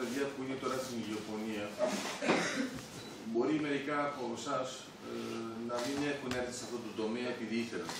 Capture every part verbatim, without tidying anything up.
παιδιά που είναι τώρα στην γεωπονία, μπορεί μερικά από εσάς ε, να μην έχουν έρθει σε αυτό το τομέα επειδή ήθελαν.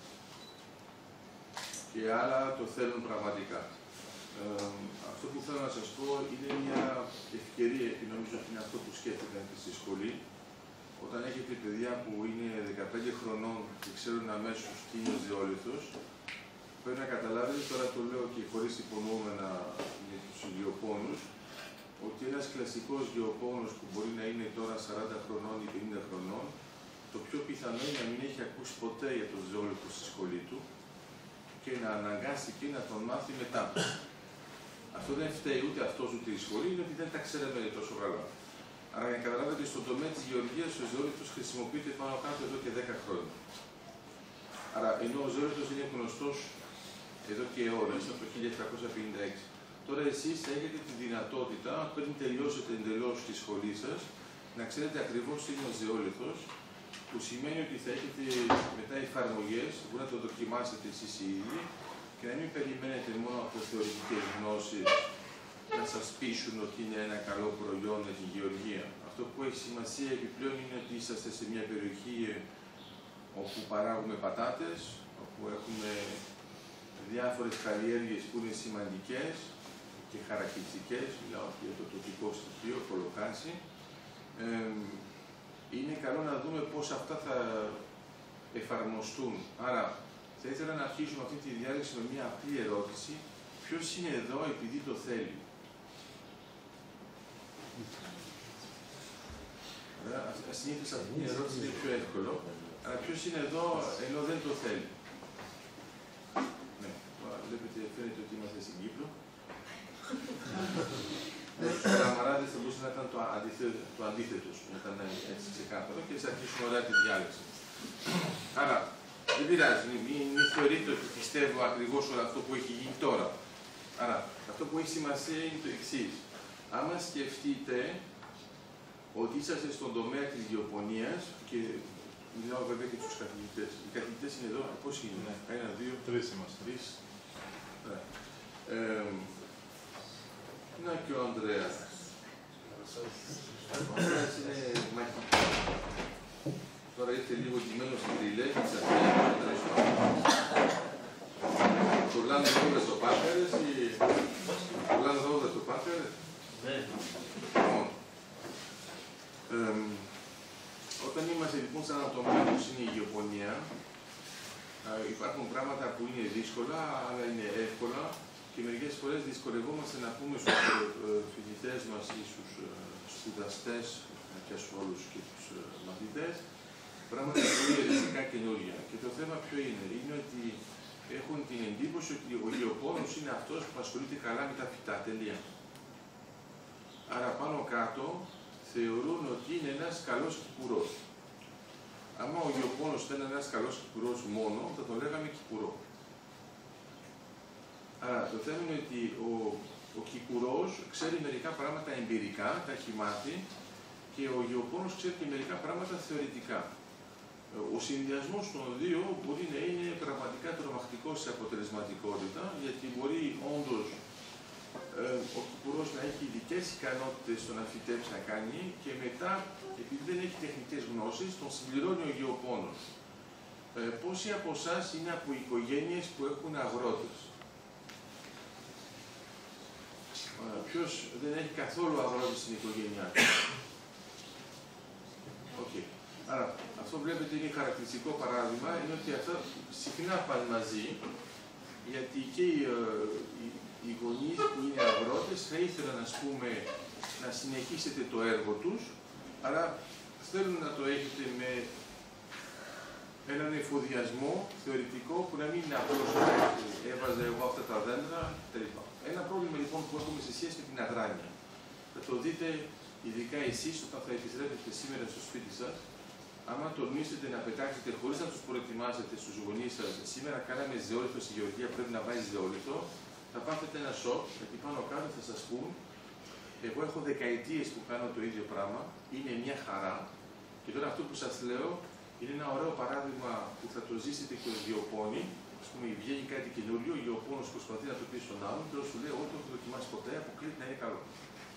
Και άλλα το θέλουν πραγματικά. Ε, αυτό που θέλω να σας πω είναι μια ευκαιρία, και νομίζω ότι είναι αυτό που σκέφτηκαν και στη σχολή. Όταν έχετε παιδιά που είναι δεκαπέντε χρονών και ξέρουν αμέσως τι είναι ο ζεόλιθος, πρέπει να καταλάβετε, τώρα το λέω και χωρίς υπονοούμενα για τους γεωπόνους, ότι ένας κλασικός γεωπόνος που μπορεί να είναι τώρα σαράντα χρονών ή πενήντα χρονών, το πιο πιθανό είναι να μην έχει ακούσει ποτέ για τον ζεόλιθο στη σχολή του και να αναγκάστηκε να τον μάθει μετά. Αυτό δεν φταίει ούτε αυτός ούτε η σχολή, είναι ότι δεν τα ξέραμε τόσο καλά. Άρα, για να καταλάβετε, στον τομέα της γεωργίας ο ζεόλιθος χρησιμοποιείται πάνω κάτω εδώ και δέκα χρόνια. Άρα, ενώ ο ζεόλιθος είναι γνωστός εδώ και ώρες, από το χίλια επτακόσια πενήντα έξι. Τώρα εσείς θα έχετε τη δυνατότητα, πριν τελειώσετε εντελώς τη σχολή σας, να ξέρετε ακριβώς τι είναι ο ζεόλιθος, που σημαίνει ότι θα έχετε μετά εφαρμογές, που να το δοκιμάσετε εσείς οι ίδιοι και να μην περιμένετε μόνο από θεωρητικές γνώσεις να σας πείσουν ότι είναι ένα καλό προϊόν για τη γεωργία. Αυτό που έχει σημασία επιπλέον είναι ότι είσαστε σε μια περιοχή όπου παράγουμε πατάτες, όπου έχουμε διάφορες καλλιέργειες που είναι σημαντικές και χαρακτηριστικές, μιλάω και για το τοπικό στοιχείο, κολοκάνση. Ε, είναι καλό να δούμε πώς αυτά θα εφαρμοστούν. Άρα, θα ήθελα να αρχίσουμε αυτή τη διάλεξη με μια απλή ερώτηση. Ποιος είναι εδώ επειδή το θέλει? Συνήθως αυτή η ερώτηση είναι πιο εύκολο. Αλλά ποιος είναι εδώ ενώ δεν το θέλει? Ναι, βλέπετε, φαίνεται ότι είμαστε στην Κύπρο. Οι καμαράδες θα μπορούσε να ήταν το αντίθετο, το αντίθετο να ήταν έτσι ξεκάθαρο και θα αρχίσουμε ωραία τη διάλεξη. Άρα, δεν πειράζει, μην, μην θεωρείτε ότι πιστεύω ακριβώς όλο αυτό που έχει γίνει τώρα. Άρα, αυτό που έχει σημασία είναι το εξής. Άμα σκεφτείτε ότι είσαστε στον τομέα της γεωπονίας και μιλάω βέβαια και τους καθηγητές. Οι καθηγητές είναι εδώ, πώς είναι, ένα, δύο, τρεις είμαστε. Τρεις. Ε, να και ο Ανδρέας. Ο Ανδρέας είναι μαχητής. Τώρα ήρθε λίγο κειμένο στην τριλέ και ξαφνικά το λάνε εδώ στο Πάκαρες ή το λάνε εδώ στο Πάκαρες. Ναι. Όταν είμαστε λοιπόν σε ένα τομέα που είναι η γεωπονία, υπάρχουν πράγματα που είναι δύσκολα, αλλά είναι εύκολα και μερικές φορές δυσκολευόμαστε να πούμε στους φοιτητές μας ή στους σπουδαστές και σε όλους και τους μαθητές πράγματα που είναι ριζικά καινούργια. Και το θέμα ποιο είναι? Είναι ότι έχουν την εντύπωση ότι ο γεωπόνος είναι αυτός που ασχολείται καλά με τα φυτά. Τελεία. Άρα πάνω κάτω θεωρούν ότι είναι ένας καλός κυπουρός. Άμα ο γεωπόνος ήταν ένας καλός κυπουρός μόνο, θα τον λέγαμε κυπουρό. Άρα το θέμα είναι ότι ο, ο κυπουρός ξέρει μερικά πράγματα εμπειρικά, τα έχει μάθει, και ο γεωπόνος ξέρει και μερικά πράγματα θεωρητικά. Ο συνδυασμός των δύο μπορεί να είναι πραγματικά τρομακτικός σε αποτελεσματικότητα, γιατί μπορεί όντως ε, ο κυπουρός να έχει ειδικές ικανότητες στο να φυτέψει να κάνει και μετά, επειδή δεν έχει τεχνικές γνώσεις, τον συμπληρώνει ο γεωπόνος. Ε, πόσοι από εσάς είναι από οικογένειες που έχουν αγρότες? Ε, ποιος δεν έχει καθόλου αγρότες στην οικογένειά του? Okay. Άρα, αυτό βλέπετε είναι χαρακτηριστικό παράδειγμα, είναι ότι αυτά συχνά πάνε μαζί, γιατί και οι, οι, οι γονείς που είναι αγρότες θα ήθελαν, ας πούμε, να συνεχίσετε το έργο τους, αλλά θέλουν να το έχετε με έναν εφοδιασμό θεωρητικό που να μην είναι απλώς έβαζα εγώ αυτά τα δέντρα κτλ. Ένα πρόβλημα λοιπόν που έχουμε σε σχέση με την αδράνεια. Θα το δείτε ειδικά εσείς όταν θα επιστρέφετε σήμερα στο σπίτι σας. Άμα τολμήσετε να πετάξετε χωρίς να τους προετοιμάσετε στους γονείς σας, σήμερα κάναμε ζεόλιθο στη γεωργία, πρέπει να βάζεις ζεόλιθο, θα πάθετε ένα σοκ, γιατί πάνω κάτω θα σας πούν, εγώ έχω δεκαετίες που κάνω το ίδιο πράγμα, είναι μια χαρά, και τώρα αυτό που σας λέω είναι ένα ωραίο παράδειγμα που θα το ζήσετε και ως γεωπόνοι. Ας πούμε, βγαίνει κάτι καινούριο, ο γεωπόνος προσπαθεί να το πει στον άλλον, και σου λέει: εγώ το έχω δοκιμάσει ποτέ, αποκλείται να είναι καλό.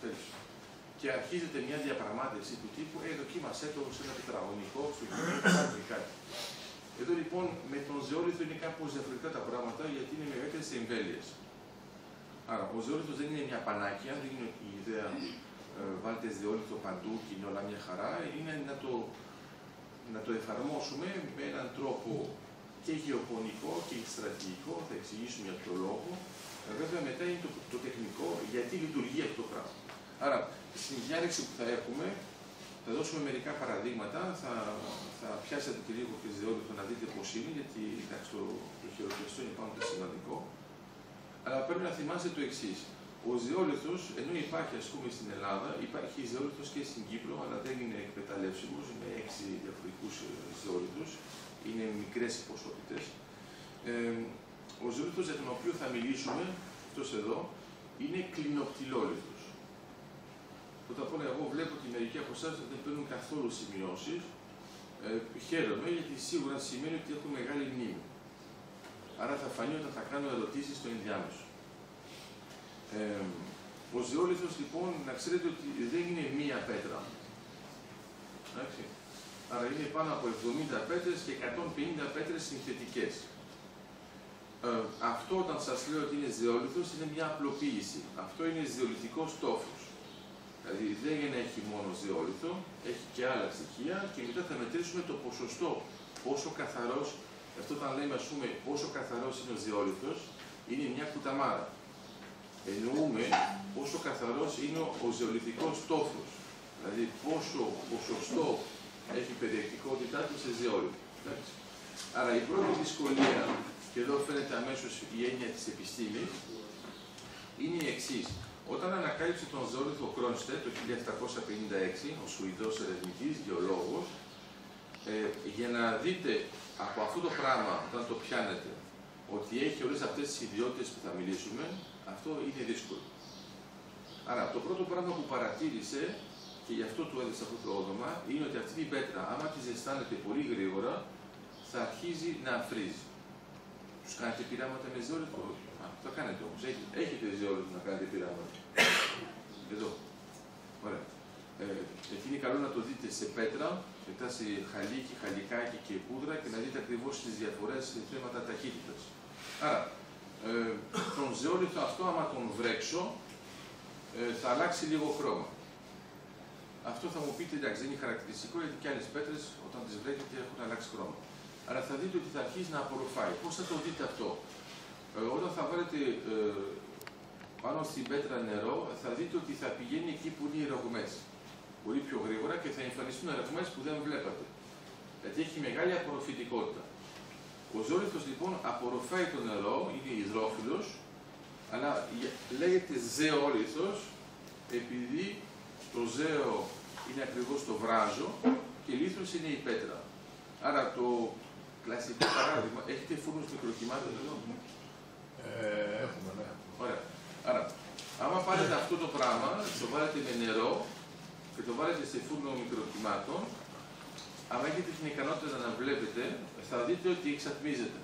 Ευχαριστώ. Και αρχίζεται μια διαπραγμάτευση του τύπου, ε, δοκίμασέ το σε ένα τετραγωνικό, στο κοινωνικό, κάτι. Εδώ λοιπόν με τον ζεόλιθο είναι κάπως διαφορετικά τα πράγματα, γιατί είναι μεγαλύτερες εμβέλειες. Άρα, ο ζεόλιθος δεν είναι μια πανάκια, δεν είναι η ιδέα ε, βάλτε ζεόλιθο παντού και είναι όλα μια χαρά, είναι να το, να το εφαρμόσουμε με έναν τρόπο και γεωπονικό και στρατηγικό, θα εξηγήσουμε για ποιο λόγο. Ε, βέβαια μετά είναι το, το τεχνικό, γιατί λειτουργεί αυτό το πράγμα. Άρα, στην διάλεξη που θα έχουμε, θα δώσουμε μερικά παραδείγματα, θα, θα πιάσετε και λίγο και ζεόλιθο να δείτε πώς είναι, γιατί εντάξει, το, το χειροπιαστό είναι πάνω και σημαντικό. Αλλά πρέπει να θυμάστε το εξής. Ο ζεόλιθος, ενώ υπάρχει ας πούμε στην Ελλάδα, υπάρχει ζεόλιθος και στην Κύπρο, αλλά δεν είναι εκμεταλλεύσιμος, είναι έξι διαφορετικούς ζεόλιθους, είναι μικρές ποσότητες. Ε, ο ζεόλιθος για τον οποίο θα μιλήσουμε, αυτός εδώ, είναι κλινοπτυλόλιθος. Πρώτα απ' όλα, εγώ βλέπω ότι μερικοί από εσάς δεν παίρνουν καθόλου σημειώσεις. Ε, χαίρομαι, γιατί σίγουρα σημαίνει ότι έχω μεγάλη μνήμη. Άρα θα φανεί όταν θα κάνω ερωτήσεις στο ενδιάμεσο. Ε, ο ζεόλιθος, λοιπόν, να ξέρετε ότι δεν είναι μία πέτρα. Εντάξει. Άρα είναι πάνω από εβδομήντα πέτρες και εκατόν πενήντα πέτρες συνθετικές. Ε, αυτό όταν σας λέω ότι είναι ζεόλιθος είναι μια απλοποίηση. Αυτό είναι ζεολιθικός τόφος. Δηλαδή δεν είναι έχει μόνο ζεόλιθο, έχει και άλλα στοιχεία και μετά θα μετρήσουμε το ποσοστό. Πόσο καθαρός, αυτό όταν λέμε ας πούμε πόσο καθαρός είναι ο ζεόλιθος, είναι μια κουταμάρα. Εννοούμε πόσο καθαρός είναι ο ζεολιθικός τόφος. Δηλαδή πόσο ποσοστό έχει περιεκτικότητά του σε ζεόλιθο. Εντάξει. Άρα η πρώτη δυσκολία, και εδώ φαίνεται αμέσως η έννοια της επιστήμης, είναι η εξής. Όταν ανακάλυψε τον ζεόλιθο Κρόνστεντ το χίλια επτακόσια πενήντα έξι, ο Σουηδός ερευνητής, γεωλόγος, ε, για να δείτε από αυτό το πράγμα, όταν το πιάνετε, ότι έχει όλες αυτές τις ιδιότητες που θα μιλήσουμε, αυτό είναι δύσκολο. Άρα, το πρώτο πράγμα που παρατήρησε, και γι' αυτό του έδωσε αυτό το όνομα, είναι ότι αυτή την πέτρα, άμα τη ζεστάνετε πολύ γρήγορα, θα αρχίζει να αφρίζει. Τους κάνετε πειράματα με ζεόλιθο? Α, το κάνετε όμως. Έχετε, έχετε ζεόλιθο να κάνετε πειράματα. Εδώ. Ωραία. Ε, εκεί είναι καλό να το δείτε σε πέτρα, μετά σε χαλίκι, χαλικάκι και πούδρα και να δείτε ακριβώς τις διαφορές σε θέματα ταχύτητας. Άρα, ε, τον ζεόλιθο αυτό, άμα τον βρέξω, ε, θα αλλάξει λίγο χρώμα. Αυτό θα μου πείτε, εντάξει, δεν είναι χαρακτηριστικό, γιατί και άλλες πέτρες, όταν τις βρέχετε, έχουν αλλάξει χρώμα. Άρα θα δείτε ότι θα αρχίσει να απορροφάει. Πώς θα το δείτε αυτό? Ε, όταν θα βάλετε ε, πάνω στην πέτρα νερό, θα δείτε ότι θα πηγαίνει εκεί που είναι οι ρογμές. Πολύ πιο γρήγορα και θα εμφανιστούν ρογμές που δεν βλέπατε. Γιατί έχει μεγάλη απορροφητικότητα. Ο ζεόλιθος λοιπόν απορροφάει το νερό, είναι υδρόφιλος, αλλά λέγεται ζεόλιθος επειδή το ζέο είναι ακριβώς το βράζο και λίθος είναι η πέτρα. Άρα το κλασικό παράδειγμα, έχετε φούρνους μικροκυμάτων εδώ? Ε, έχουμε, ναι. Ωραία. Άρα, άμα πάρετε αυτό το πράγμα, το βάλετε με νερό και το βάλετε σε φούρνο μικροκυμάτων, άμα έχετε την ικανότητα να βλέπετε, θα δείτε ότι εξατμίζεται.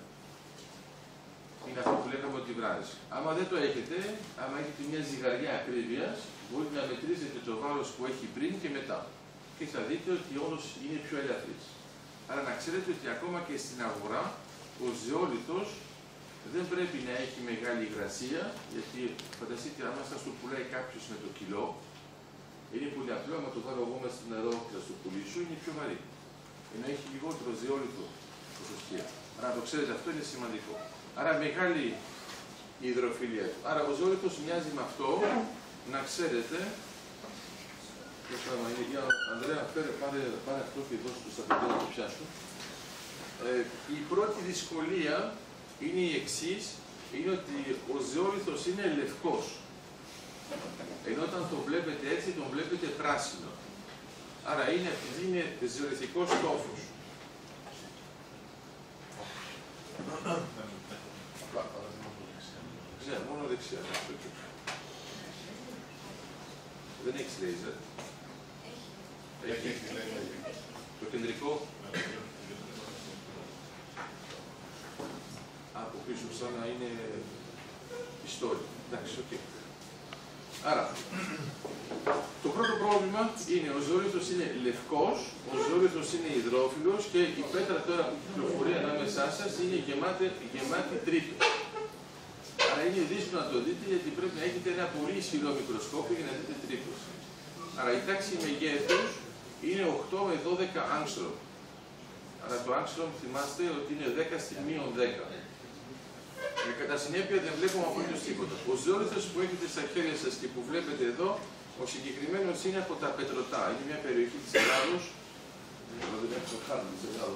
Είναι αυτό που λέγαμε ότι βράζει. Άμα δεν το έχετε, άμα έχετε μια ζυγαριά ακρίβειας, μπορείτε να μετρήσετε το βάρος που έχει πριν και μετά. Και θα δείτε ότι όλος είναι πιο ελαφρύς. Άρα να ξέρετε ότι ακόμα και στην αγορά, ο ζεόλιθος δεν πρέπει να έχει μεγάλη υγρασία, γιατί φανταστείτε, άμα σας το πουλάει κάποιος με το κιλό, είναι πολύ απλό, άμα το βάλω εγώ μέσα στο νερό και θα το πουλήσω, είναι πιο βαρύ. Ενώ έχει λιγότερο ζεόλιθο ποσοστία. Άρα να το ξέρετε, αυτό είναι σημαντικό. Άρα μεγάλη η υδροφιλία του. Άρα ο ζεόλιθος μοιάζει με αυτό, να ξέρετε. Το πράγμα είναι για Ανδρέα, φέρε, πάρε, πάρε αυτό και δώσ' του στα παιδιά να το πιάσουν. Ε, η πρώτη δυσκολία είναι η εξής, είναι ότι ο ζεόλιθος είναι λευκός. Ενώ όταν το βλέπετε έτσι, τον βλέπετε πράσινο. Άρα είναι, επειδή είναι ζεολιθικός τόφος. Ναι, μόνο δεξιά. Δεν έχεις λέιζερ. Έχει. Το κεντρικό. Από πίσω σαν να είναι πιστόλι. Εντάξει, οκ. Άρα, το πρώτο πρόβλημα είναι ο ζεόλιθος είναι λευκός, ο ζεόλιθος είναι υδρόφιλος και η πέτρα τώρα που κυκλοφορεί ανάμεσά σας είναι γεμάτη, γεμάτη τρύπες. Άρα είναι δύσκολο να το δείτε γιατί πρέπει να έχετε ένα πολύ ισχυρό μικροσκόπιο για να δείτε τρύπες. Άρα η τάξη μεγέθους είναι οκτώ με δώδεκα άγκστρομ. Άρα το άγκστρομ θυμάστε ότι είναι δέκα στη μείον δέκα. Και κατά συνέπεια δεν βλέπουμε απολύτως τίποτα. Ο ζεόλιθος που έχετε στα χέρια σας και που βλέπετε εδώ, ο συγκεκριμένος είναι από τα Πετρωτά. Είναι μια περιοχή της Ελλάδος. Δεν έχω χάρτη της Ελλάδος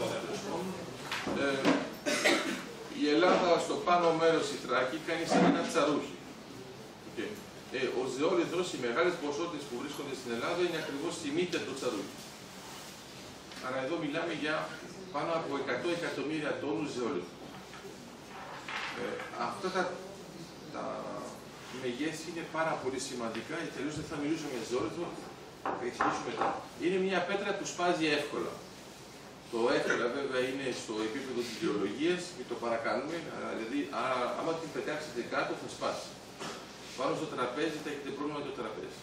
ε, η Ελλάδα στο πάνω μέρος η Θράκη κάνει σαν ένα τσαρούχι. Okay. Ε, ο ζεόλιθος, οι μεγάλες ποσότητες που βρίσκονται στην Ελλάδα είναι ακριβώς στη μύτη του τσαρούχι. Άρα εδώ μιλάμε για πάνω από εκατό εκατομμύρια τόνους ζεόλιθου. Ε, αυτά τα, τα μεγέθη είναι πάρα πολύ σημαντικά, τελείως δεν θα μιλήσω για ζεόλιθο, θα εξηγήσουμε μετά. Είναι μια πέτρα που σπάζει εύκολα. Το εύκολα βέβαια είναι στο επίπεδο της γεωλογίας και το παρακάνουμε, δηλαδή α, άμα την πετάξετε κάτω θα σπάσει. Πάνω στο τραπέζι θα έχετε πρόβλημα με το τραπέζι.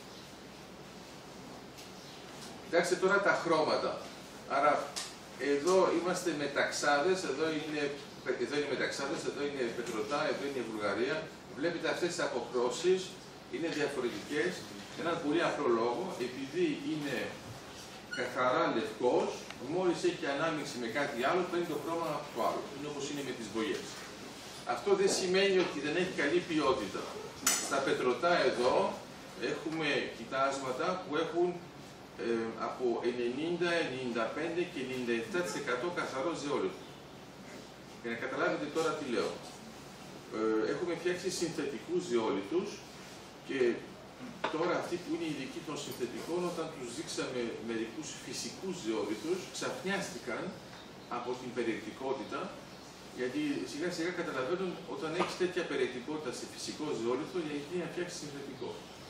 Κοιτάξτε τώρα τα χρώματα. Άρα εδώ είμαστε μεταξάδες, εδώ είναι Εδώ είναι μεταξάδες, εδώ είναι Πετρωτά, εδώ είναι η Βουλγαρία. Βλέπετε αυτές τις αποχρώσεις είναι διαφορετικές. Έναν πολύ απλό λόγο, επειδή είναι καθαρά λευκός, μόλις έχει ανάμειξη με κάτι άλλο, παίρνει το χρώμα από το άλλο. Είναι όπως είναι με τις μπογιές. Αυτό δεν σημαίνει ότι δεν έχει καλή ποιότητα. Στα Πετρωτά εδώ έχουμε κοιτάσματα που έχουν ε, από ενενήντα, ενενήντα πέντε και ενενήντα επτά τοις εκατό καθαρό ζεόλιθο. Για να καταλάβετε τώρα τι λέω. Ε, έχουμε φτιάξει συνθετικούς ζεόλιθους και τώρα αυτοί που είναι ειδικοί των συνθετικών, όταν τους δείξαμε μερικούς φυσικούς ζεόλιθους, ξαφνιάστηκαν από την περιεκτικότητα, γιατί σιγά σιγά καταλαβαίνουν όταν έχεις τέτοια περιεκτικότητα σε φυσικό ζεόλιθο, γιατί να φτιάξεις συνθετικό.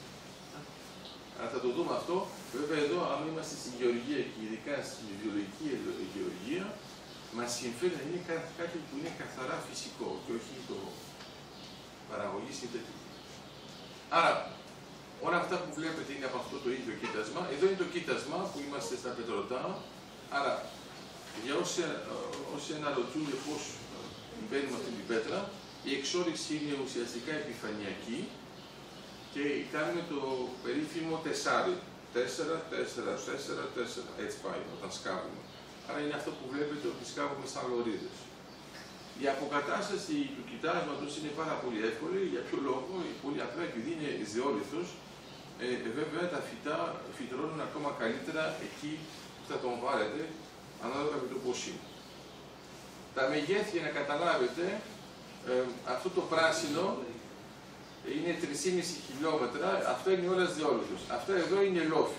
Αλλά θα το δούμε αυτό. Βέβαια εδώ, αν είμαστε στην γεωργία και ειδικά στην βιολογική γεωργία, μας συμφέρει να είναι κάτι που είναι καθαρά φυσικό και όχι το παραγωγή συνθετική. Άρα, όλα αυτά που βλέπετε είναι από αυτό το ίδιο κοίτασμα. Εδώ είναι το κοίτασμα που είμαστε στα Πετρωτά. Άρα, για όσοι, όσοι αναρωτιούνται πώς μπαίνουμε αυτή την πέτρα, η εξόριξη είναι ουσιαστικά επιφανειακή και κάνουμε το περίφημο τεσάρι. τέσσερα, τέσσερα, τέσσερα, τέσσερα. Έτσι πάει όταν σκάβουμε. Άρα είναι αυτό που βλέπετε ότι σκάβουμε σαν λωρίδες. Η αποκατάσταση του κοιτάσματος είναι πάρα πολύ εύκολη. Για ποιο λόγο? Πολύ απλά επειδή είναι ζεόλιθος, ε, βέβαια τα φυτά φυτρώνουν ακόμα καλύτερα εκεί που θα τον βάλετε, ανάλογα με το πώς είναι. Τα μεγέθη, για να καταλάβετε, ε, αυτό το πράσινο είναι τρία κόμμα πέντε χιλιόμετρα, αυτό είναι όλα ζεόλιθος. Αυτά εδώ είναι λόφι.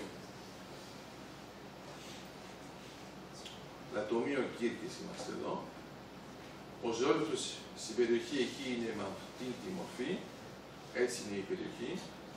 Λατομείο Κύρκης είμαστε εδώ. Ο ζεόλιθος στην περιοχή εκεί είναι με αυτή τη μορφή. Έτσι είναι η περιοχή.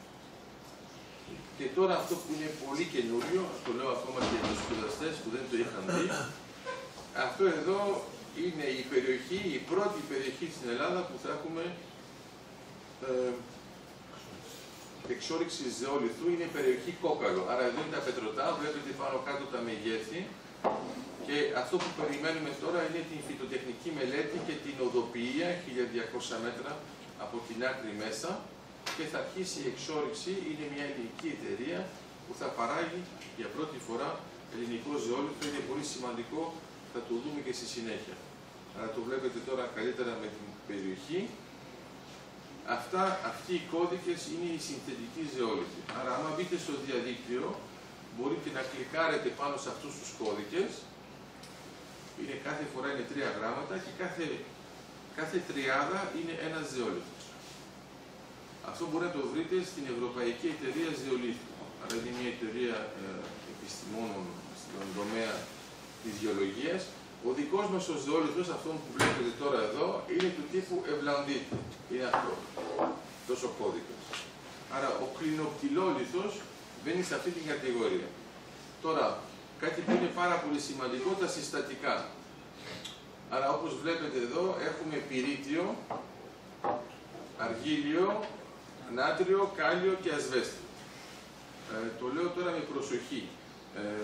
Και τώρα αυτό που είναι πολύ καινούριο, το λέω ακόμα και για τους σπουδαστές που δεν το είχαν δει, αυτό εδώ είναι η περιοχή, η πρώτη περιοχή στην Ελλάδα που θα έχουμε ε, εξόριξη ζεόλιθου, είναι η περιοχή Κόκαλο. Άρα εδώ είναι τα Πετρωτά, βλέπετε πάνω κάτω τα μεγέθη. Και αυτό που περιμένουμε τώρα είναι την φυτοτεχνική μελέτη και την οδοποιία χίλια διακόσια μέτρα από την άκρη μέσα και θα αρχίσει η εξόριξη. Είναι μια ελληνική εταιρεία που θα παράγει για πρώτη φορά ελληνικό ζεόλιθο. Είναι πολύ σημαντικό, θα το δούμε και στη συνέχεια. Αλλά το βλέπετε τώρα καλύτερα με την περιοχή. Αυτά, αυτοί οι κώδικες είναι οι συνθετικοί ζεόλιθοι. Άρα άμα μπείτε στο διαδίκτυο, μπορείτε να κλικάρετε πάνω σε αυτούς τους κώδικες. Είναι κάθε φορά είναι τρία γράμματα και κάθε, κάθε τριάδα είναι ένας ζεόλιθος. Αυτό μπορεί να το βρείτε στην Ευρωπαϊκή Εταιρεία Ζεολίθου. Άρα είναι μια εταιρεία ε, επιστημόνων στον τομέα της γεωλογίας. Ο δικός μας ο ζεόλιθος, αυτόν που βλέπετε τώρα εδώ, είναι του τύπου ευλανδίτη. Είναι αυτό, τόσο κώδικας. Άρα ο κλινοκτυλόλιθος μπαίνει σε αυτή την κατηγορία. Τώρα, κάτι που είναι πάρα πολύ σημαντικό, τα συστατικά. Άρα όπως βλέπετε εδώ έχουμε πυρίτιο, αργύλιο, νάτριο, κάλιο και ασβέστη. Ε, το λέω τώρα με προσοχή. Ε,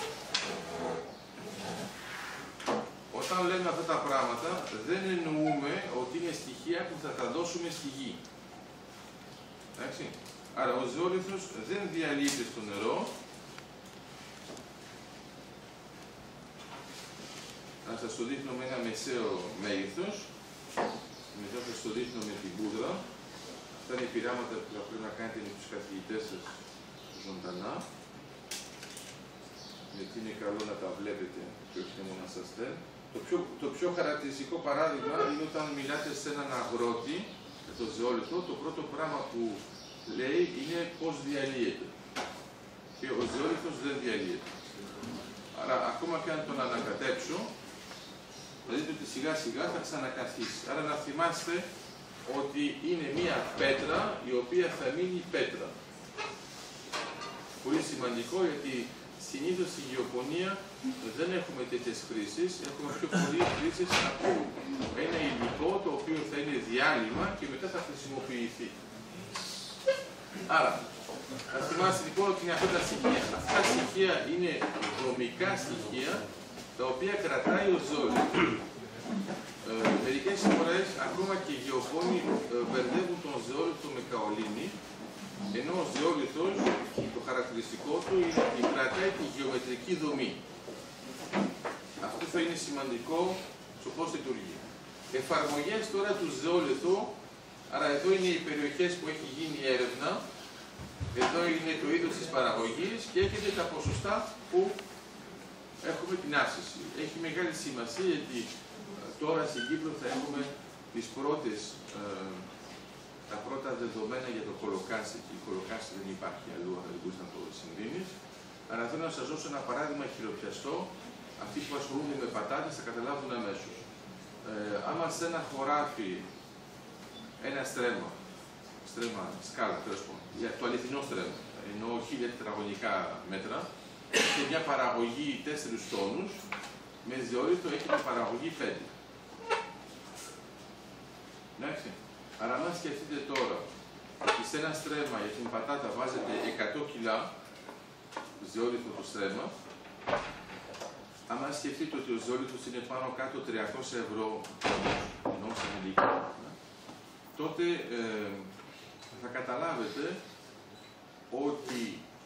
όταν λέμε αυτά τα πράγματα, δεν εννοούμε ότι είναι στοιχεία που θα τα δώσουμε στη γη. Εντάξει. Άρα ο ζεόλιθος δεν διαλύεται στο νερό. Να σας το δείχνω με ένα μεσαίο μέγεθος. Μετά θα σας το δείχνω με την πούδρα. Αυτά είναι οι πειράματα που θα πρέπει να κάνετε με τους καθηγητές σας ζωντανά. Γιατί είναι καλό να τα βλέπετε και όχι μόνο να σας θέλει. Το πιο, το πιο χαρακτηριστικό παράδειγμα είναι όταν μιλάτε σε έναν αγρότη με το ζεόλιθο, το πρώτο πράγμα που λέει είναι πώς διαλύεται. Και ο ζεόλιθος δεν διαλύεται. Άρα ακόμα και αν τον ανακατέψω, θα δείτε ότι σιγά σιγά θα ξανακαθίσει. Άρα να θυμάστε ότι είναι μία πέτρα η οποία θα μείνει πέτρα. Πολύ σημαντικό, γιατί συνήθως στη γεωπονία δεν έχουμε τέτοιες χρήσεις, έχουμε πιο πολλή χρήσεις από ένα υλικό το οποίο θα είναι διάλειμμα και μετά θα χρησιμοποιηθεί. Άρα, να θυμάστε λοιπόν ότι είναι αυτά τα στοιχεία. Αυτά τα στοιχεία είναι δομικά στοιχεία τα οποία κρατάει ο ζεόλιθος. Ε, μερικές φορές ακόμα και οι γεωπόνοι ε, μπερδεύουν τον ζεόλιθο με καολίνη, ενώ ο ζεόλιθος, το χαρακτηριστικό του είναι ότι κρατάει τη γεωμετρική δομή. Αυτό θα είναι σημαντικό στο πώς λειτουργεί. Εφαρμογές τώρα του ζεόλιθου, άρα εδώ είναι οι περιοχές που έχει γίνει έρευνα, εδώ είναι το είδος της παραγωγής και έχετε τα ποσοστά που έχουμε την αύξηση. Έχει μεγάλη σημασία γιατί τώρα στην Κύπρο θα έχουμε τις πρώτες, ε, τα πρώτα δεδομένα για το κολοκάστη. Η κολοκάστη δεν υπάρχει αλλού, αν δεν μπορείς να το συγκρίνεις. Αλλά θέλω να σας δώσω ένα παράδειγμα χειροπιαστό. Αυτοί που ασχολούνται με πατάτες θα καταλάβουν αμέσως. Ε, άμα σε ένα χωράφι, ένα στρέμμα, στρέμμα, σκάλα, τέλος πάντων, για το αληθινό στρέμμα, εννοώ χίλια τετραγωνικά μέτρα, και μια παραγωγή τέσσερις τόνους, με ζεόλιθο έχετε παραγωγή πέντε. Εντάξει. Άρα, αν σκεφτείτε τώρα ότι σε ένα στρέμμα για την πατάτα βάζετε εκατό κιλά ζεόλιθο το στρέμμα, άμα σκεφτείτε ότι ο ζεόλιθος είναι πάνω κάτω τριακόσια ευρώ, ενώ σε μελίκη, τότε ε, θα καταλάβετε ότι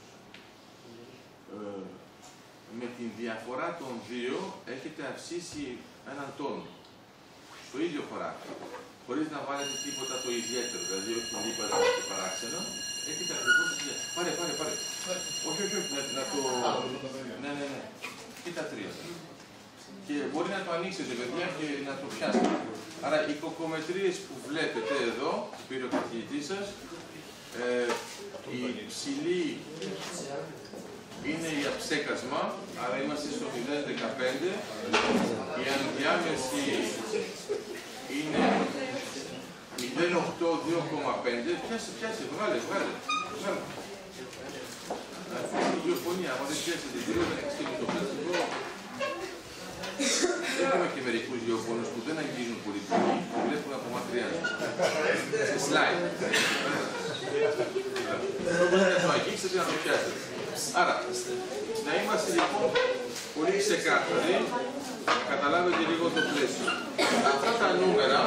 ε, με την διαφορά των δύο έχετε αυξήσει έναν τόνο στο ίδιο χωράφι. Χωρίς να βάλετε τίποτα το ιδιαίτερο, δηλαδή όχι λίπαζα και παράξενα, έχετε ακριβώς ίδια. Πάρε, πάρε, πάρε. Όχι, όχι, όχι, να, να το... Ναι, ναι, ναι. Και τα τρία. Και μπορεί να το ανοίξετε, παιδιά, και να το πιάσετε. Άρα, οι κοκομετρίες που βλέπετε εδώ, που πήρε ο καθηγητής σας, ε, η ψηλή είναι η αψέκασμα, άρα είμαστε στο μηδέν κόμμα δεκαπέντε. Η ενδιάμεση είναι μηδέν κόμμα οκτώ δύο κόμμα πέντε. Πιάσε, πιάσε, βγάλε, βγάλε. βγάλε. Αυτή είναι η γεωπονία, άμα δεν πιάσετε την τρία, δεν έχετε το πλαστικό. Έχουμε και μερικούς γεωπόνους που δεν αγγίζουν πολύ πολύ, που βλέπουν από μακριά. Σε slide. Να το αγγίξετε, να το πιάσετε. Άρα, να είμαστε λοιπόν πολύ ξεκάθαροι, να καταλάβετε λίγο το πλαίσιο. Αυτά τα νούμερα,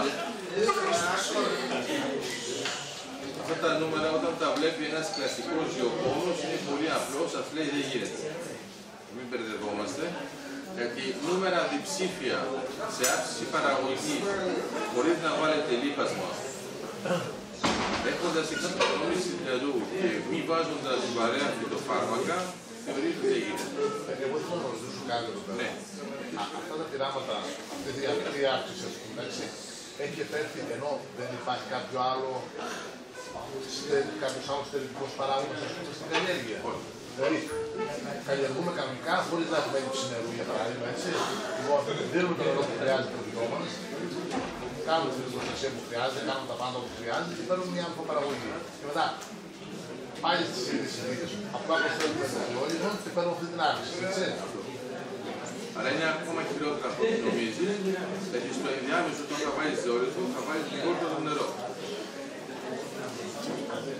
αυτά τα νούμερα όταν τα βλέπει ένας κλασικός γεωπόνος είναι πολύ απλό, σας λέει δεν γίνεται. Μην μπερδευόμαστε, γιατί νούμερα διψήφια σε αύξηση παραγωγή χωρίς να βάλετε λίπασμα, έχοντας εξοικονόμηση νερού και μη βάζοντας βαρέα φυτοφάρμακα, θεωρείται ότι δεν γίνεται. Εγώ θέλω να ρωτήσω κάτι εδώ πέρα. Ναι. Αυτά τα πειράματα, αυτή η αύξηση, ας πούμε, έτσι, έχει επέλθει ενώ δεν υπάρχει κάποιο άλλο, κάποιος άλλος θεραπευτικός παράγοντας, ας πούμε, στην καλλιέργεια. Δηλαδή, καλλιεργούμε κανονικά χωρίς να έχουμε έλλειψη νερού, για παράδειγμα, έτσι. Λοιπόν, δίνουμε το νερό που χρειάζεται το δικό μας, κάνουμε την προστασία που χρειάζεται, κάνουμε τα πάντα που χρειάζεται και παίρνουμε μια ανθρωπαραγωγή. Και μετά, πάλι στις ίδιες συνήθειες, απλά προσθέτουμε το ζεόλιθο και παίρνουμε αυτή την αύξηση, έτσι. Αλλά είναι ακόμα χειρότερα από ό,τι νομίζεις, γιατί στο ενδιάμεσο όταν θα βάλεις ζεόλιθο θα βάλεις λιγότερο νερό.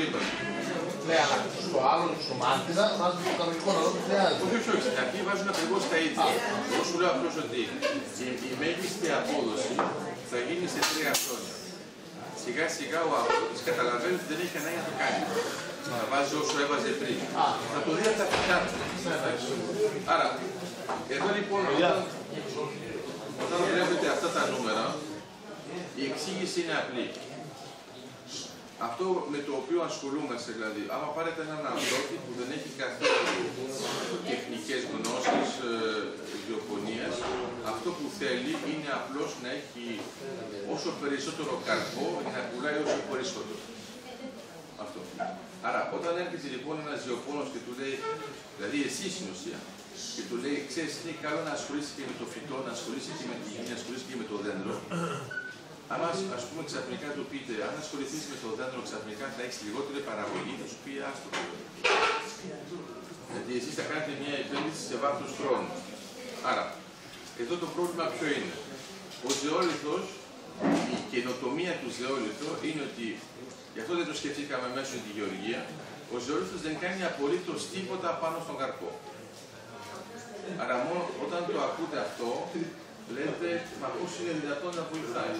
λίπασμα. Ναι, αλλά στο άλλο, στο μάρτυρα, βάζουν το κανονικό νερό που χρειάζεται. Όχι, όχι, όχι. Στην αρχή βάζουν ακριβώς τα ίδια. Εγώ σου λέω απλώς ότι η, η μέγιστη απόδοση θα γίνει σε τρία χρόνια. Σιγά σιγά ο αγρότης καταλαβαίνει ότι δεν έχει ανάγκη να το κάνει. Θα βάζει όσο έβαζε πριν. Θα το δει από τα φυτά του. Άρα, εδώ λοιπόν, όταν, όταν βλέπετε αυτά τα νούμερα, η εξήγηση είναι απλή. Αυτό με το οποίο ασχολούμαστε, δηλαδή, άμα πάρετε έναν αγρότη που δεν έχει καθόλου τεχνικές γνώσεις ε, γεωπονίας, αυτό που θέλει είναι απλώς να έχει όσο περισσότερο καρπό και να πουλάει όσο περισσότερο. Αυτό. Άρα, όταν έρχεται λοιπόν ένας γεωπόνος και του λέει, δηλαδή εσύ στην ουσία, και του λέει, ξέρεις, είναι καλό να ασχολείσαι και με το φυτό, να ασχολείσαι και με τη γη, να ασχολείσαι και με το δέντρο. Αν ας πούμε ξαφνικά του πείτε, αν ασχοληθείς με το δέντρο ξαφνικά θα έχεις λιγότερη παραγωγή, θα σου πει άστο. Γιατί εσείς θα κάνετε μια επένδυση σε βάθος χρόνου. Άρα, εδώ το πρόβλημα ποιο είναι. Ο ζεόλιθος, η καινοτομία του ζεόλιθου είναι ότι, γι' αυτό δεν το σκεφτήκαμε μέσω τη γεωργία, ο ζεόλιθος δεν κάνει απολύτως τίποτα πάνω στον καρπό. Άρα μόνο όταν το ακούτε αυτό, λέτε, μα πώς είναι δυνατόν να βοηθάει.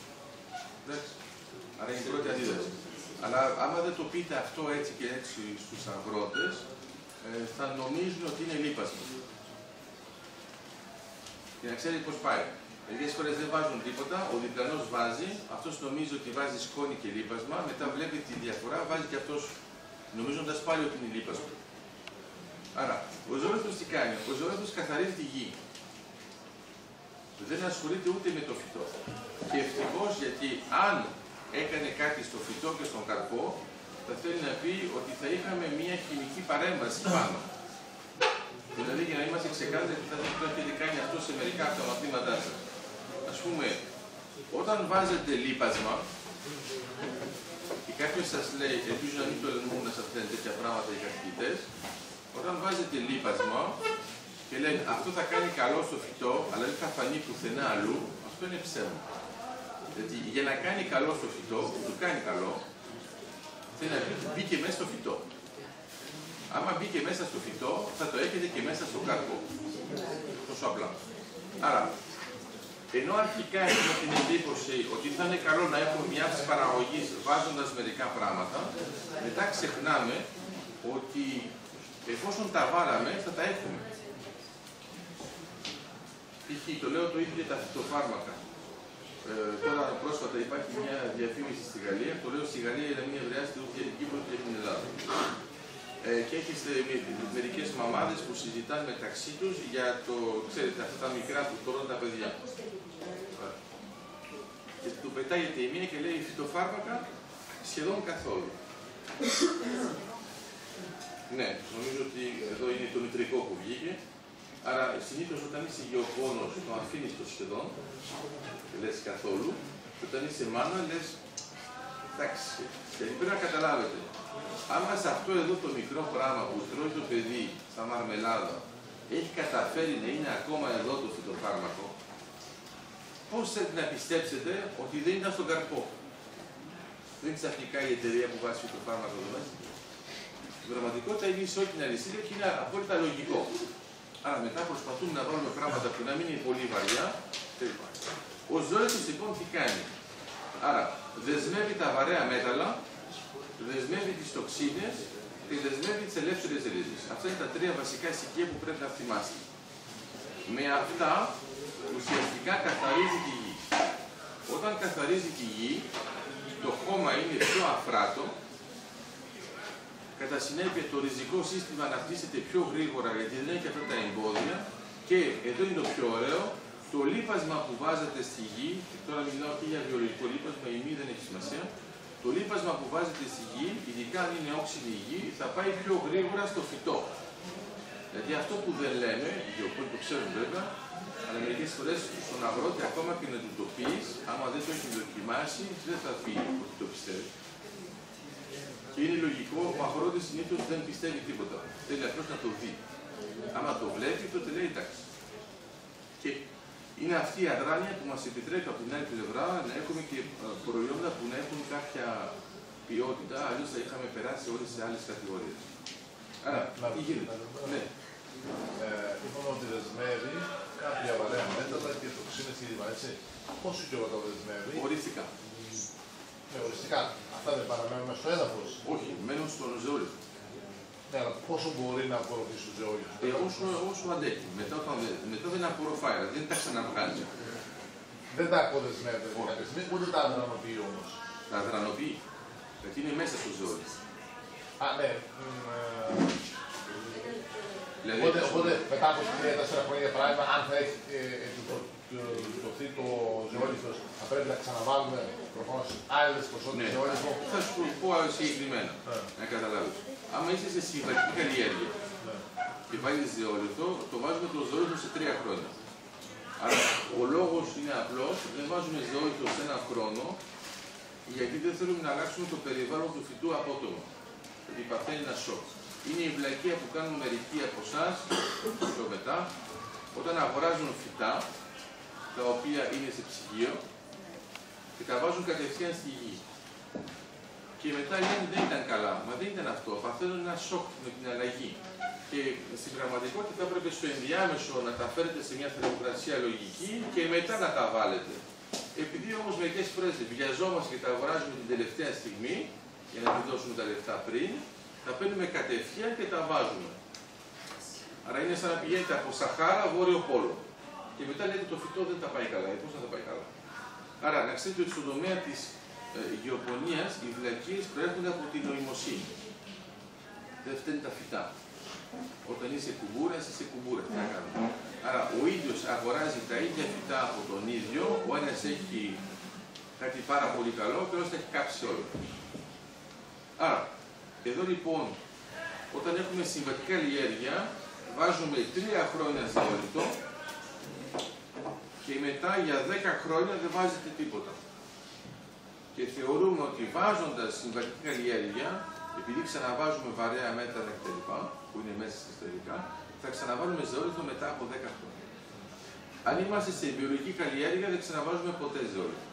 Άρα είναι η πρώτη αντίδραση. Αλλά άμα δεν το πείτε αυτό έτσι και έτσι στους αγρότες, ε, θα νομίζουν ότι είναι λίπασμα. Και να ξέρει πώς πάει. Μερικές φορές δεν βάζουν τίποτα, ο διπλανός βάζει, αυτός νομίζει ότι βάζει σκόνη και λίπασμα, μετά βλέπει τη διαφορά, βάζει και αυτός νομίζοντας πάλι ότι είναι λίπασμα. Άρα, ο ζεόλιθος τι κάνει, ο ζεόλιθος καθαρίζει τη γη. Δεν ασχολείται ούτε με το φυτό. Και ευτυχώς, γιατί αν έκανε κάτι στο φυτό και στον καρπό, θα θέλει να πει ότι θα είχαμε μια χημική παρέμβαση πάνω. Δηλαδή, για να είμαστε ξεκάθαροι, θα δείτε ότι έχετε κάνει αυτό σε μερικά από τα μαθήματά σας. Ας πούμε, όταν βάζετε λίπασμα, και κάποιος σας λέει, ελπίζω να μην το λένε να σας λένε τέτοια πράγματα οι καθηγητές, όταν βάζετε λίπασμα, και λένε αυτό θα κάνει καλό στο φυτό, αλλά δεν θα φανεί πουθενά αλλού, αυτό είναι ψέμα. Δηλαδή για να κάνει καλό στο φυτό, που του κάνει καλό, θέλει να μπήκε μέσα στο φυτό. Άμα μπήκε μέσα στο φυτό, θα το έχετε και μέσα στο καρπό. Τόσο απλά. Άρα, ενώ αρχικά έχουμε την εντύπωση ότι θα είναι καλό να έχουμε μια αύξηση παραγωγής βάζοντας μερικά πράγματα, μετά ξεχνάμε ότι εφόσον τα βάλαμε, θα τα έχουμε. Π.χ. το λέω το ίδιο για τα φυτοφάρμακα. Ε, τώρα πρόσφατα υπάρχει μια διαφήμιση στη Γαλλία, το λέω στη Γαλλία για να μην ευρεάσετε ούτε την Κύπρο ούτε την Ελλάδα. Ε, και έχετε μερικές μαμάδες που συζητάνε μεταξύ τους για το, ξέρετε, αυτά τα μικρά που τρώνε τα παιδιά. Και του πετάγεται η μία και λέει φυτοφάρμακα σχεδόν καθόλου. Ναι, νομίζω ότι εδώ είναι το μητρικό που βγήκε. Άρα συνήθως όταν είσαι γεωπόνος το αφήνεις το σχεδόν, λες καθόλου, και όταν είσαι μάνα λες εντάξει. Γιατί πρέπει να καταλάβετε, άμα σε αυτό εδώ το μικρό πράγμα που τρώει το παιδί στα μαρμελάδα έχει καταφέρει να είναι ακόμα εδώ το φυτοφάρμακο, πώς θέλετε να πιστέψετε ότι δεν ήταν στον καρπό. Δεν είναι ξαφνικά η εταιρεία που βάζει φυτοφάρμακο εδώ μέσα. Στην πραγματικότητα είναι σε όλη την αλυσίδα και είναι απόλυτα λογικό. Άρα μετά προσπαθούμε να βάλουμε πράγματα που να μην είναι πολύ βαριά. Ο ζώλητος λοιπόν τι κάνει. Άρα δεσμεύει τα βαρέα μέταλλα, δεσμεύει τις τοξίνες και δεσμεύει τις ελεύθερες ρίζες. Αυτά είναι τα τρία βασικά στοιχεία που πρέπει να θυμάστε. Με αυτά ουσιαστικά καθαρίζει τη γη. Όταν καθαρίζει τη γη, το χώμα είναι πιο αφράτο. Κατά συνέπεια το ριζικό σύστημα αναπτύσσεται πιο γρήγορα γιατί δεν έχει αυτά τα εμπόδια και εδώ είναι το πιο ωραίο, το λίπασμα που βάζετε στη γη, και τώρα μιλάω και για βιολογικό λίπασμα, η μη δεν έχει σημασία, το λίπασμα που βάζετε στη γη, ειδικά αν είναι όξινη η γη, θα πάει πιο γρήγορα στο φυτό. Δηλαδή αυτό που δεν λέμε, οι γεωπόνοι το ξέρουν βέβαια, αλλά μερικές φορές στον αγρότη ακόμα και να του το πεις, άμα δεν το έχει δοκιμάσει, δεν θα πει ότι το πιστεύει. Και είναι λογικό, ο αγρότης συνήθως δεν πιστεύει τίποτα. Θέλει απλώς να το δει. Άμα το βλέπει, τότε λέει εντάξει. Και είναι αυτή η αδράνεια που μας επιτρέπει από την άλλη πλευρά να έχουμε και προϊόντα που να έχουν κάποια ποιότητα, αλλιώς θα είχαμε περάσει όλες σε άλλες κατηγορίες. Άρα, τι γίνεται. Ναι. Ε, είπαμε ότι δεσμεύει κάποια βαρέα μέταλλα και τοξίνες και λοιπά, έτσι. Πόσο καιρό τα δεσμεύει? Οριστικά. Ναι, οριστικά. Αυτά δεν παραμένουν στο έδαφος? Όχι, μένουν στον ζεόλιθο. Ναι, αλλά πόσο μπορεί να απορροφήσει ο ζεόλιθος? Ε, όσο, όσο αντέχει. Μετά, όταν, μετά δεν απορροφάει, δεν τα ξαναβγάζει. Δεν τα αποδεσμεύει κάποια στιγμή, ούτε τα αδρανοποιεί όμως. Τα αδρανοποιεί. Γιατί είναι μέσα στο ζεόλιθο. Α, ναι. Δηλαδή, οπότε, οπότε μετά από τρία τέσσερα χρόνια πράγμα, αν θα έχει εκδοθεί το ζεόλιθος, θα πρέπει να ξαναβάλουμε προφανώς άλλες ποσότητες ζεόλιθο. Θα σου πω συγκεκριμένα, να καταλάβεις. Άμα είσαι σε συμβατική καλλιέργεια και βάλεις ζεόλιθο, το βάζουμε το ζεόλιθο σε τρία χρόνια. Άρα ο λόγος είναι απλός, δεν βάζουμε ζεόλιθο σε ένα χρόνο, γιατί δεν θέλουμε να αλλάξουμε το περιβάλλον του φυτού απότομα. Γιατί παθαίνει ένα σοκ. Είναι η βλακεία που κάνουν μερικοί από εσάς, πιο μετά, όταν αγοράζουν φυτά, τα οποία είναι σε ψυγείο, και τα βάζουν κατευθείαν στη γη. Και μετά λένε δεν ήταν καλά. Μα δεν ήταν αυτό. Παθαίνουν ένα σοκ με την αλλαγή. Και στην πραγματικότητα θα έπρεπε στο ενδιάμεσο να τα φέρετε σε μια θερμοκρασία λογική και μετά να τα βάλετε. Επειδή όμως μερικές φορές βιαζόμαστε και τα αγοράζουμε την τελευταία στιγμή, για να μην δώσουμε τα λεφτά πριν, τα παίρνουμε κατευθείαν και τα βάζουμε. Άρα είναι σαν να πηγαίνετε από Σαχάρα, Βόρειο Πόλο. Και μετά λέτε το φυτό δεν τα πάει καλά. Ε, πώς θα τα πάει καλά? Άρα να ξέρετε ότι στον τομέα της ε, γεωπονίας οι βλακίες προέρχονται από την νοημοσύνη. Δεν φταίνουν τα φυτά. Όταν είσαι κουμπούρας, είσαι κουμπούρας. Τι να κάνουμε. Άρα ο ίδιος αγοράζει τα ίδια φυτά από τον ίδιο, ο ένας έχει κάτι πάρα πολύ καλό και ο άλλος τα έχει κάψει όλα. Άρα, εδώ λοιπόν, όταν έχουμε συμβατική καλλιέργεια, βάζουμε τρία χρόνια ζεόλιθο και μετά για δέκα χρόνια δεν βάζετε τίποτα. Και θεωρούμε ότι βάζοντας συμβατική καλλιέργεια, επειδή ξαναβάζουμε βαρέα μέταλλα κτλ. Που είναι μέσα στα ιστορικά, θα ξαναβάλουμε ζεόλιθο μετά από δέκα χρόνια. Αν είμαστε σε βιολογική καλλιέργεια, δεν ξαναβάζουμε ποτέ ζεόλιθο.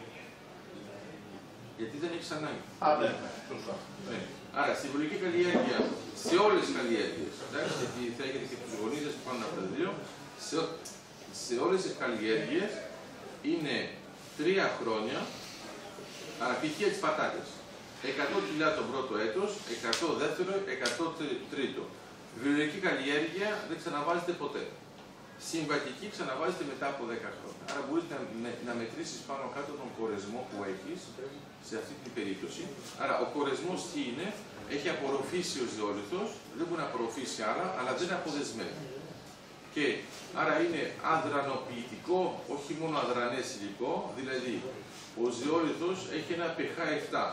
Γιατί δεν έχει ανάγκη. Α, ναι, σωστά. Ναι. Άρα, στη βιολογική καλλιέργεια, σε όλες τις καλλιέργειες, γιατί θα έχετε και τους γονίδες που πάνε από τα δύο, σε, σε όλες τις καλλιέργειες είναι τρία χρόνια, άρα π.χ. τις πατάτες. εκατό κιλά το πρώτο έτος, εκατό δεύτερο, εκατό τρίτο. Βιολογική καλλιέργεια δεν ξαναβάζετε ποτέ. Συμβατική ξαναβάζετε μετά από δέκα χρόνια. Άρα μπορείς να, με, να μετρήσεις πάνω κάτω τον κορεσμό που έχεις σε αυτή την περίπτωση. Άρα ο κορεσμός τι είναι? Έχει απορροφήσει ο ζεόλιθος, δεν μπορεί να απορροφήσει άλλα, αλλά δεν αποδεσμεύει. Και άρα είναι αδρανοποιητικό, όχι μόνο αδρανές υλικό, δηλαδή ο ζεόλιθος έχει ένα pH επτά.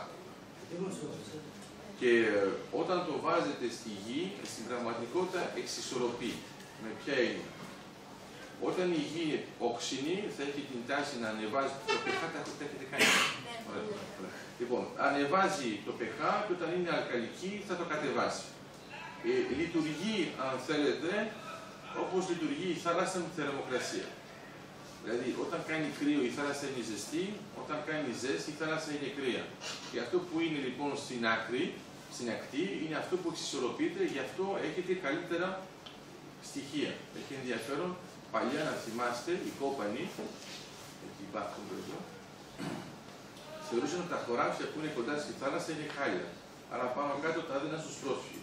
Και όταν το βάζετε στη γη, στην πραγματικότητα εξισορροπεί. Με ποια είναι? Όταν η γη είναι όξινη, θα έχει την τάση να ανεβάζει το pH, τα έχετε κάνει. Λοιπόν, ανεβάζει το pH και όταν είναι αλκαλική θα το κατεβάσει. Ε, λειτουργεί, αν θέλετε, όπως λειτουργεί η θάλασσα με τη θερμοκρασία. Δηλαδή, όταν κάνει κρύο η θάλασσα είναι ζεστή, όταν κάνει ζέστη η θάλασσα είναι κρύα. Και αυτό που είναι λοιπόν στην άκρη, στην ακτή, είναι αυτό που εξισορροπείται, γι' αυτό έχετε καλύτερα στοιχεία. Έχει ενδιαφέρον παλιά να θυμάστε, οι κόπανοι, εκεί υπάρχουν εδώ, θεωρούσαν ότι τα χωράφια που είναι κοντά στη θάλασσα είναι χάλια. Άρα πάνω κάτω τα έδιναν στους πρόσφυγες.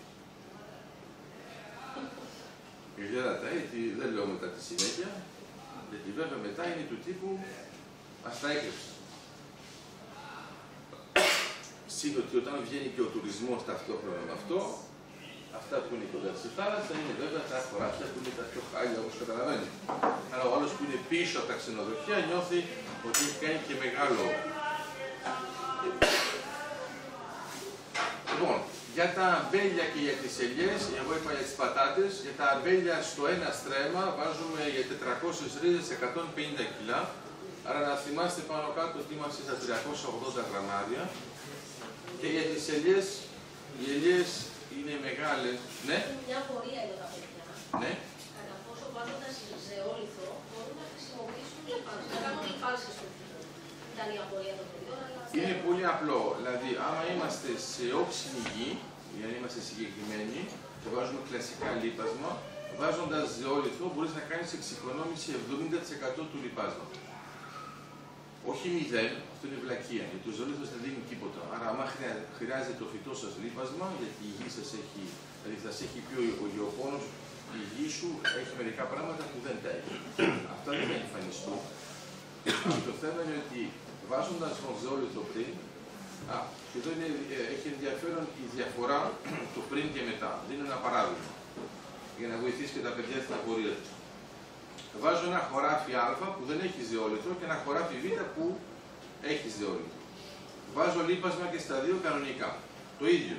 Και ξέρατε, γιατί δεν λέω μετά τη συνέχεια, γιατί βέβαια μετά είναι του τύπου ας τα έκρυψε. Σύν ότι όταν βγαίνει και ο τουρισμός ταυτόχρονα με αυτό, αυτά που είναι κοντά στη θάλασσα είναι βέβαια τα χωράφια που είναι τα πιο χάλια, όπως καταλαβαίνετε. Αλλά ο άλλος που είναι πίσω από τα ξενοδοχεία νιώθει ότι έχει κάνει και μεγάλο. Λοιπόν, για τα αμπέλια και για τις ελιές, εγώ είπα για τις πατάτες, για τα αμπέλια στο ένα στρέμμα βάζουμε για τετρακόσιες ρίζες εκατόν πενήντα κιλά. Άρα να θυμάστε πάνω κάτω ότι είμαστε στα τριακόσια ογδόντα γραμμάρια. Και για τις ελιές, οι ελιές είναι μεγάλες. Ναι. Μια απορία εδώ τα παιδιά. Ναι. Κατά πόσο βάζοντας ζεόλιθο μπορούν να χρησιμοποιήσουν λιπάνσεις. Να κάνουν λιπάνσεις στο φυτό. Ήταν η απορία των παιδιών. Είναι πολύ απλό. Δηλαδή, άμα είμαστε σε όψιμη γη, για να είμαστε συγκεκριμένοι, και βάζουμε κλασικά λίπασμα, βάζοντας ζεόλιθο μπορείς να κάνεις εξοικονόμηση εβδομήντα τοις εκατό του λιπάσματος. Όχι μηδέν, αυτό είναι βλακεία, γιατί ο ζεόλιθος δεν δίνει τίποτα. Άρα, άμα χρειάζεται το φυτό σας λίπασμα, γιατί η γη σας έχει, δηλαδή θα σε έχει πει ο γεωπόνος, η γη σου έχει μερικά πράγματα που δεν τα έχει. Αυτά δεν θα εμφανιστούν. Το θέμα είναι ότι βάζοντας τον ζεόλιθο πριν, α, και εδώ είναι, έχει ενδιαφέρον η διαφορά το πριν και μετά. Δίνω ένα παράδειγμα, για να βοηθήσει και τα παιδιά στην απορία του. Βάζω ένα χωράφι Α που δεν έχει ζεόλιθο και ένα χωράφι Β που έχει ζεόλιθο. Βάζω λίπασμα και στα δύο κανονικά. Το ίδιο.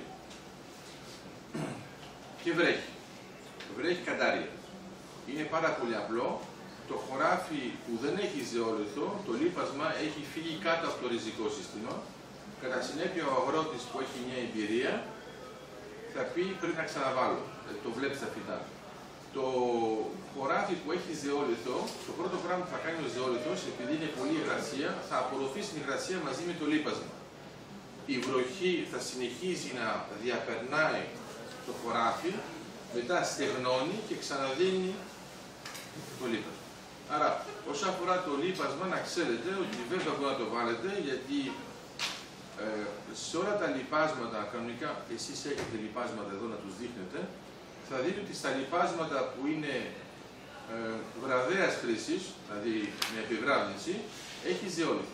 Και βρέχει. Βρέχει καντάρια. Είναι πάρα πολύ απλό. Το χωράφι που δεν έχει ζεόλιθο, το λίπασμα έχει φύγει κάτω από το ριζικό σύστημα. Κατά συνέπεια ο αγρότης που έχει μια εμπειρία θα πει πρέπει να ξαναβάλω. Το βλέπει στα φυτά. Το χωράφι που έχει ζεόλιθο, το πρώτο πράγμα που θα κάνει ο ζεόλιθος, επειδή είναι πολύ υγρασία, θα απορροφήσει την υγρασία μαζί με το λίπασμα. Η βροχή θα συνεχίζει να διαπερνάει το χωράφι, μετά στεγνώνει και ξαναδίνει το λίπασμα. Άρα, όσον αφορά το λίπασμα, να ξέρετε ότι βέβαια μπορεί να το βάλετε, γιατί ε, σε όλα τα λιπάσματα, κανονικά εσείς έχετε λιπάσματα εδώ να τους δείχνετε, θα δείτε ότι στα λιπάσματα που είναι ε, βραδέας χρήσης, δηλαδή με επιβράδυνση, έχει ζεόλιθο.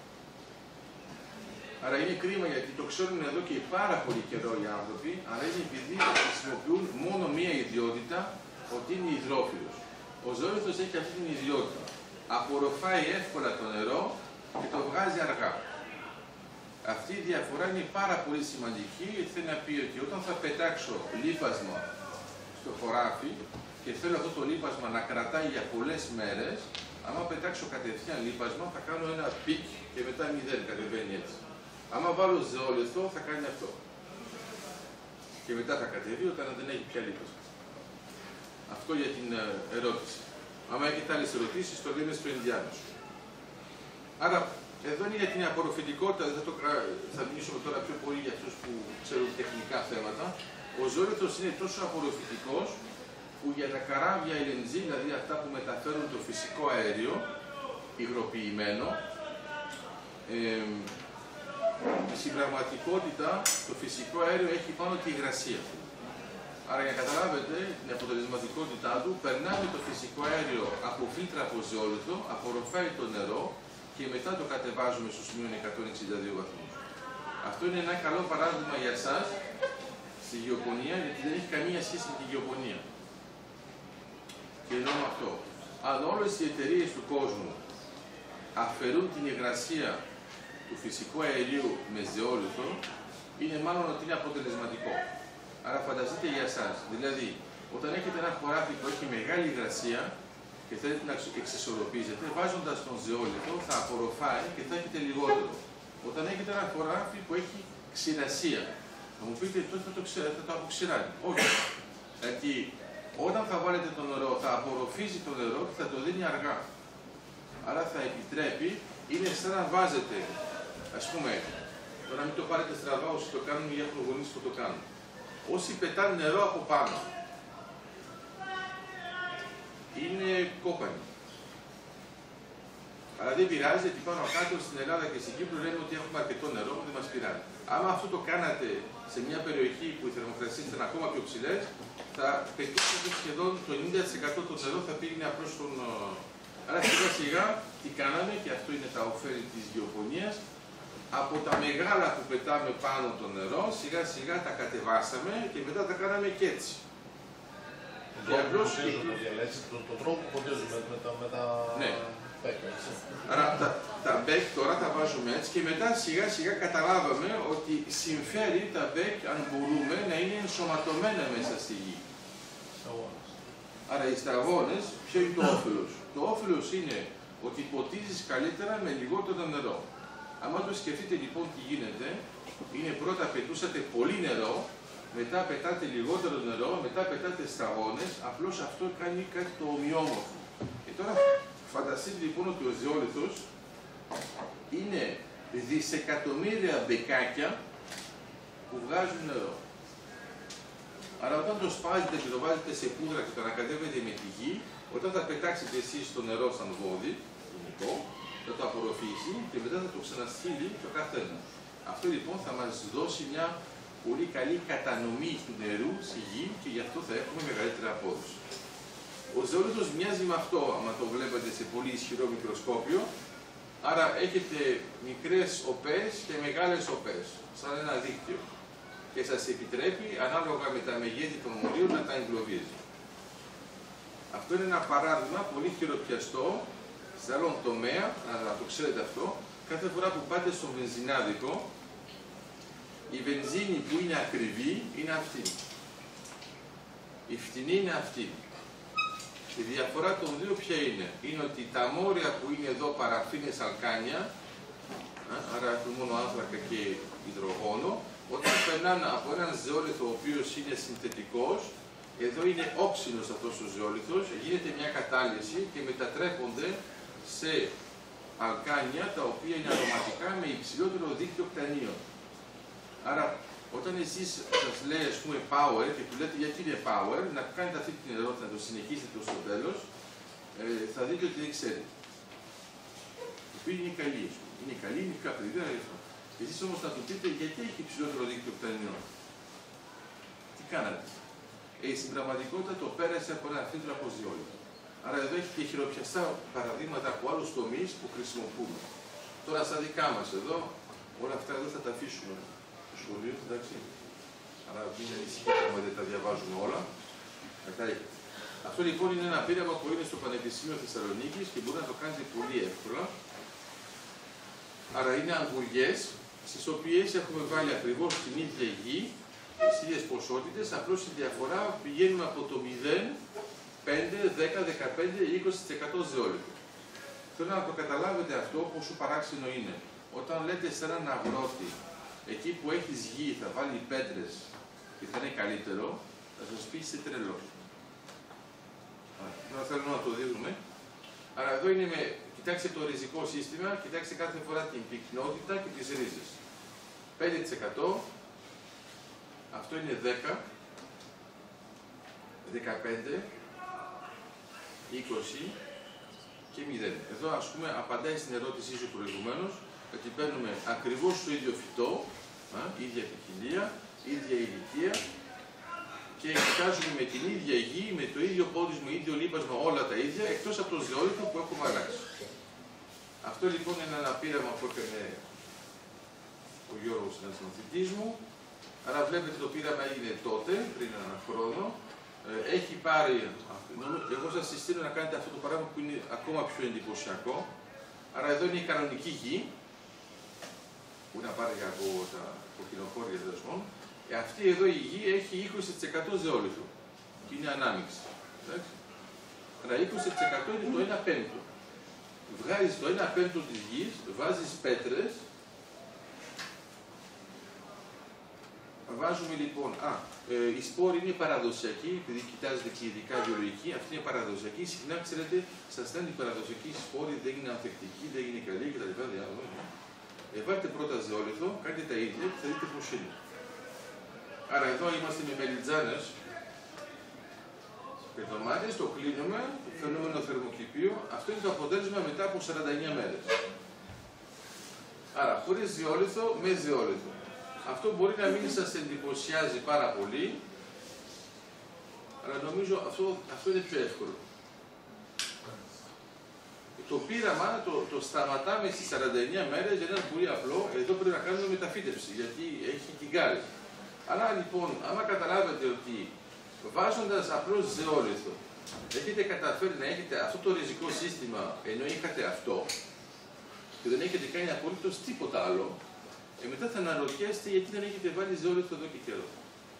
Άρα είναι κρίμα γιατί το ξέρουν εδώ και πάρα πολύ καιρό οι άνθρωποι, αλλά είναι επειδή χρησιμοποιούν μόνο μία ιδιότητα, ότι είναι υδρόφιλος. Ο ζεόλιθος έχει αυτή την ιδιότητα. Απορροφάει εύκολα το νερό και το βγάζει αργά. Αυτή η διαφορά είναι πάρα πολύ σημαντική, γιατί θέλει να πει ότι όταν θα πετάξω λίπασμα στο χωράφι και θέλω αυτό το λίπασμα να κρατάει για πολλές μέρες, άμα πετάξω κατευθείαν λίπασμα θα κάνω ένα πικ και μετά μηδέν, κατεβαίνει έτσι. Άμα βάλω ζεόλιθο θα κάνει αυτό. Και μετά θα κατεβεί όταν δεν έχει πια λίπασμα. Αυτό για την ερώτηση. Άμα έχετε άλλες ερωτήσεις, το λέμε στο ενδιάμεσο. Άρα, εδώ είναι για την απορροφητικότητα, θα, το, θα μιλήσουμε τώρα πιο πολύ για αυτούς που ξέρουν τεχνικά θέματα. Ο ζεόλιθος είναι τόσο απορροφητικός που για τα καράβια ελ εν τζι, δηλαδή αυτά που μεταφέρουν το φυσικό αέριο, υγροποιημένο, ε, στην πραγματικότητα το φυσικό αέριο έχει πάνω τη υγρασία. Άρα για να καταλάβετε την αποτελεσματικότητά του, περνάμε το φυσικό αέριο από φίλτρα από ζεόλιθο, απορροφάει το νερό και μετά το κατεβάζουμε στους μείον εκατόν εξήντα δύο βαθμούς. Αυτό είναι ένα καλό παράδειγμα για εσάς στη γεωπονία, γιατί δεν έχει καμία σχέση με τη γεωπονία. Και εννοώ με αυτό. Αν όλες οι εταιρείες του κόσμου αφαιρούν την υγρασία του φυσικού αερίου με ζεόλιθο, είναι μάλλον ότι είναι αποτελεσματικό. Άρα φανταστείτε για εσάς, δηλαδή όταν έχετε ένα χωράφι που έχει μεγάλη υγρασία και θέλετε να εξισορροπίζετε, βάζοντας τον ζεόλιθο θα απορροφάει και θα έχετε λιγότερο. Όταν έχετε ένα χωράφι που έχει ξηρασία, θα μου πείτε τότε θα το, θα το αποξηράνει. Όχι. Γιατί όταν θα βάλετε το νερό θα απορροφήσει το νερό και θα το δίνει αργά. Άρα θα επιτρέπει, είναι σαν να βάζετε, ας πούμε, τώρα μην το πάρετε στραβά όσοι το κάνουν ή έχουν γονείς που το κάνουν. Όσοι πετάνε νερό από πάνω, είναι κόπανοι. Αλλά δεν πειράζει, γιατί πάνω κάτω στην Ελλάδα και στην Κύπρο λένε ότι έχουμε αρκετό νερό, δεν μας πειράζει. Άμα αυτό το κάνατε σε μια περιοχή που οι θερμοκρασίες ήταν ακόμα πιο ψηλές, θα πετύχετε σχεδόν το ενενήντα τοις εκατό το νερό θα πήγαινε απλώς στον... Άρα σιγά σιγά τι κάναμε, και αυτό είναι τα ωφέλη της γεωπονίας, από τα μεγάλα που πετάμε πάνω το νερό, σιγά σιγά τα κατεβάσαμε και μετά τα κάναμε και έτσι. Και απλώς τον τρόπο που ποτίζουμε με τα μπέκ. Άρα τα, τα μπέκ τώρα τα βάζουμε έτσι και μετά σιγά σιγά καταλάβαμε ότι συμφέρει τα μπέκ, αν μπορούμε, να είναι ενσωματωμένα μέσα στη γη. Άρα οι σταγόνες, ποιο είναι το όφελος? Το όφελος είναι ότι ποτίζεις καλύτερα με λιγότερο νερό. Αν το σκεφτείτε λοιπόν τι γίνεται, είναι πρώτα πετούσατε πολύ νερό, μετά πετάτε λιγότερο νερό, μετά πετάτε σταγόνες, απλώς αυτό κάνει κάτι το ομοιόμορφο. Και τώρα φανταστείτε λοιπόν ότι ο ζεόλιθος είναι δισεκατομμύρια μπεκάκια που βγάζουν νερό. Άρα όταν το σπάζετε και το βάζετε σε πούδρα και το ανακατεύετε με τη γη, όταν θα πετάξετε εσείς το νερό σαν βόδι, γενικό, θα το απορροφήσει και μετά θα το ξαναστείλει το καθένα. Αυτό λοιπόν θα μας δώσει μια πολύ καλή κατανομή του νερού στη γη και γι' αυτό θα έχουμε μεγαλύτερη απόδοση. Ο ζεόλιθος μοιάζει με αυτό, άμα το βλέπετε σε πολύ ισχυρό μικροσκόπιο, άρα έχετε μικρές οπές και μεγάλες οπές, σαν ένα δίκτυο. Και σας επιτρέπει, ανάλογα με τα μεγέθη των μορίων, να τα εγκλωβίζει. Αυτό είναι ένα παράδειγμα πολύ χειροπιαστό, σε άλλον τομέα, να το ξέρετε αυτό, κάθε φορά που πάτε στο βενζινάδικο, η βενζίνη που είναι ακριβή είναι αυτή. Η φτηνή είναι αυτή. Η διαφορά των δύο ποια είναι? Είναι ότι τα μόρια που είναι εδώ παραφίνες αλκάνια, άρα έχουν μόνο άνθρακα και υδρογόνο, όταν περνάνε από έναν ζεόλιθο ο οποίος είναι συνθετικός, εδώ είναι όξινος αυτός ο ζεόλιθος, γίνεται μια κατάλυση και μετατρέπονται σε αλκάνια τα οποία είναι αρωματικά με υψηλότερο δίκτυο κτανίων. Άρα, όταν εσείς σας λέει, ας πούμε, power και του λέτε γιατί είναι power, να κάνετε αυτή την ερώτηση, να το συνεχίσετε στο τέλος, ε, θα δείτε ότι δεν ξέρετε. Το οποίο είναι καλή, είναι καλή, είναι πιο ακριβή, εσείς όμως θα του πείτε γιατί έχει υψηλότερο δίκτυο κτανίων. Τι κάνατε? Ε, στην πραγματικότητα το πέρασε από ένα φίλτρο από ζεόλιθο. Άρα εδώ έχει και χειροπιαστά παραδείγματα από άλλους τομείς που χρησιμοποιούμε. Τώρα στα δικά μας εδώ, όλα αυτά εδώ θα τα αφήσουμε στο σχολείο, εντάξει. Άρα μην ανησυχείτε άμα δεν τα διαβάζουμε όλα. Αυτό λοιπόν είναι ένα πείραμα που είναι στο Πανεπιστήμιο Θεσσαλονίκης και μπορεί να το κάνετε πολύ εύκολα. Άρα είναι αγκουριές, στις οποίες έχουμε βάλει ακριβώς την ίδια γη, τις ίδιες ποσότητες, απλώς η διαφορά πηγαίνουμε από το μηδέν, πέντε, δέκα, δεκαπέντε, είκοσι τοις εκατό ζεόλιθο. Θέλω να το καταλάβετε αυτό πόσο παράξενο είναι. Όταν λέτε σε έναν αγρότη, εκεί που έχεις γη θα βάλει πέτρες και θα είναι καλύτερο, θα σας πει είσαι τρελός. Τώρα θέλω να το δούμε. Άρα εδώ είναι με, κοιτάξτε το ριζικό σύστημα, κοιτάξτε κάθε φορά την πυκνότητα και τις ρίζες. πέντε τοις εκατό, αυτό είναι δέκα, δεκαπέντε, είκοσι και μηδέν. Εδώ ας πούμε απαντάει στην ερώτησή σου προηγουμένως ότι παίρνουμε ακριβώς το ίδιο φυτό, α, ίδια ποικιλία, ίδια ηλικία και κοιτάζουμε με την ίδια γη, με το ίδιο πόδισμα, ίδιο λίπασμα, όλα τα ίδια, εκτός από το ζεόλιθο που έχουμε αλλάξει. Αυτό λοιπόν είναι ένα πείραμα που έκανε ο Γιώργος, ένας μαθητής μου. Άρα βλέπετε το πείραμα έγινε τότε, πριν έναν χρόνο. Έχει πάρει, εγώ σας συστήνω να κάνετε αυτό το πράγμα που είναι ακόμα πιο εντυπωσιακό. Άρα εδώ είναι η κανονική γη, που είναι να πάρει από τα κοκκινοχώρια δεσμών. Ε, αυτή εδώ η γη έχει είκοσι τοις εκατό ζεόλιθο, και είναι ανάμειξη. Άρα είκοσι τοις εκατό είναι το ένα πέμπτο. Βγάζεις το ένα πέμπτο της γης, βάζεις πέτρες. Βάζουμε λοιπόν, α, ε, οι σπόροι είναι παραδοσιακοί, επειδή κοιτάζετε και ειδικά βιολογική, αυτή είναι παραδοσιακή. Συχνά ξέρετε, σας στέλνει παραδοσιακοί σπόροι, δεν είναι ανθεκτικοί, δεν είναι καλοί κτλ. Ε, βάλτε πρώτα ζεόλιθο, κάντε τα ίδια και θα δείτε πώς είναι. Άρα εδώ είμαστε με μελιτζάνες, πετωμάτες, το κλείνουμε, φαινόμενο θερμοκηπίου, αυτό είναι το αποτέλεσμα μετά από σαράντα εννιά μέρες. Άρα χωρίς ζεόλιθο, με ζεόλιθο. Αυτό μπορεί να μην σας εντυπωσιάζει πάρα πολύ, αλλά νομίζω αυτό, αυτό είναι πιο εύκολο. Το πείραμα το, το σταματάμε στις σαράντα εννιά μέρες για ένα πολύ απλό, εδώ πρέπει να κάνουμε μεταφύτευση, γιατί έχει κυγκάρι. Άρα λοιπόν, άμα καταλάβετε ότι βάζοντας απλώς ζεόλιθο, έχετε καταφέρει να έχετε αυτό το ριζικό σύστημα, ενώ είχατε αυτό, και δεν έχετε κάνει απολύτως τίποτα άλλο, και μετά θα αναρωτιέστε γιατί δεν έχετε βάλει ζεόλιθο εδώ και καιρό.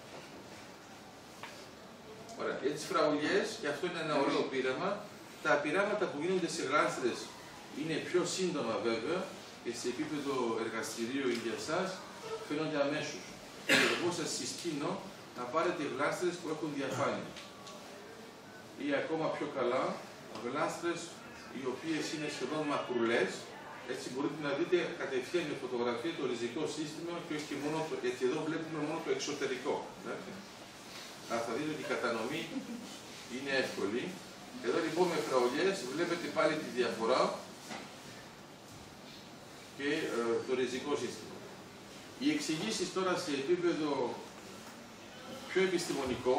Ωραία. Για τις φραουλιές, και αυτό είναι ένα ωραίο πείραμα, τα πειράματα που γίνονται σε γλάστρες είναι πιο σύντομα βέβαια και σε επίπεδο εργαστηρίου για εσάς φαίνονται αμέσως. Εγώ σας συστήνω να πάρετε γλάστρες που έχουν διαφάνεια. Ή ακόμα πιο καλά, γλάστρες οι οποίες είναι σχεδόν μακρουλές, Έτσι μπορείτε να δείτε κατευθείαν με φωτογραφία το ριζικό σύστημα και όχι μόνο το, γιατί εδώ βλέπουμε μόνο το εξωτερικό. Εντάξει. Αλλά θα δείτε ότι η κατανομή είναι εύκολη. Εδώ λοιπόν με φραουλιές βλέπετε πάλι τη διαφορά και ε, το ριζικό σύστημα. Οι εξηγήσεις τώρα σε επίπεδο πιο επιστημονικό,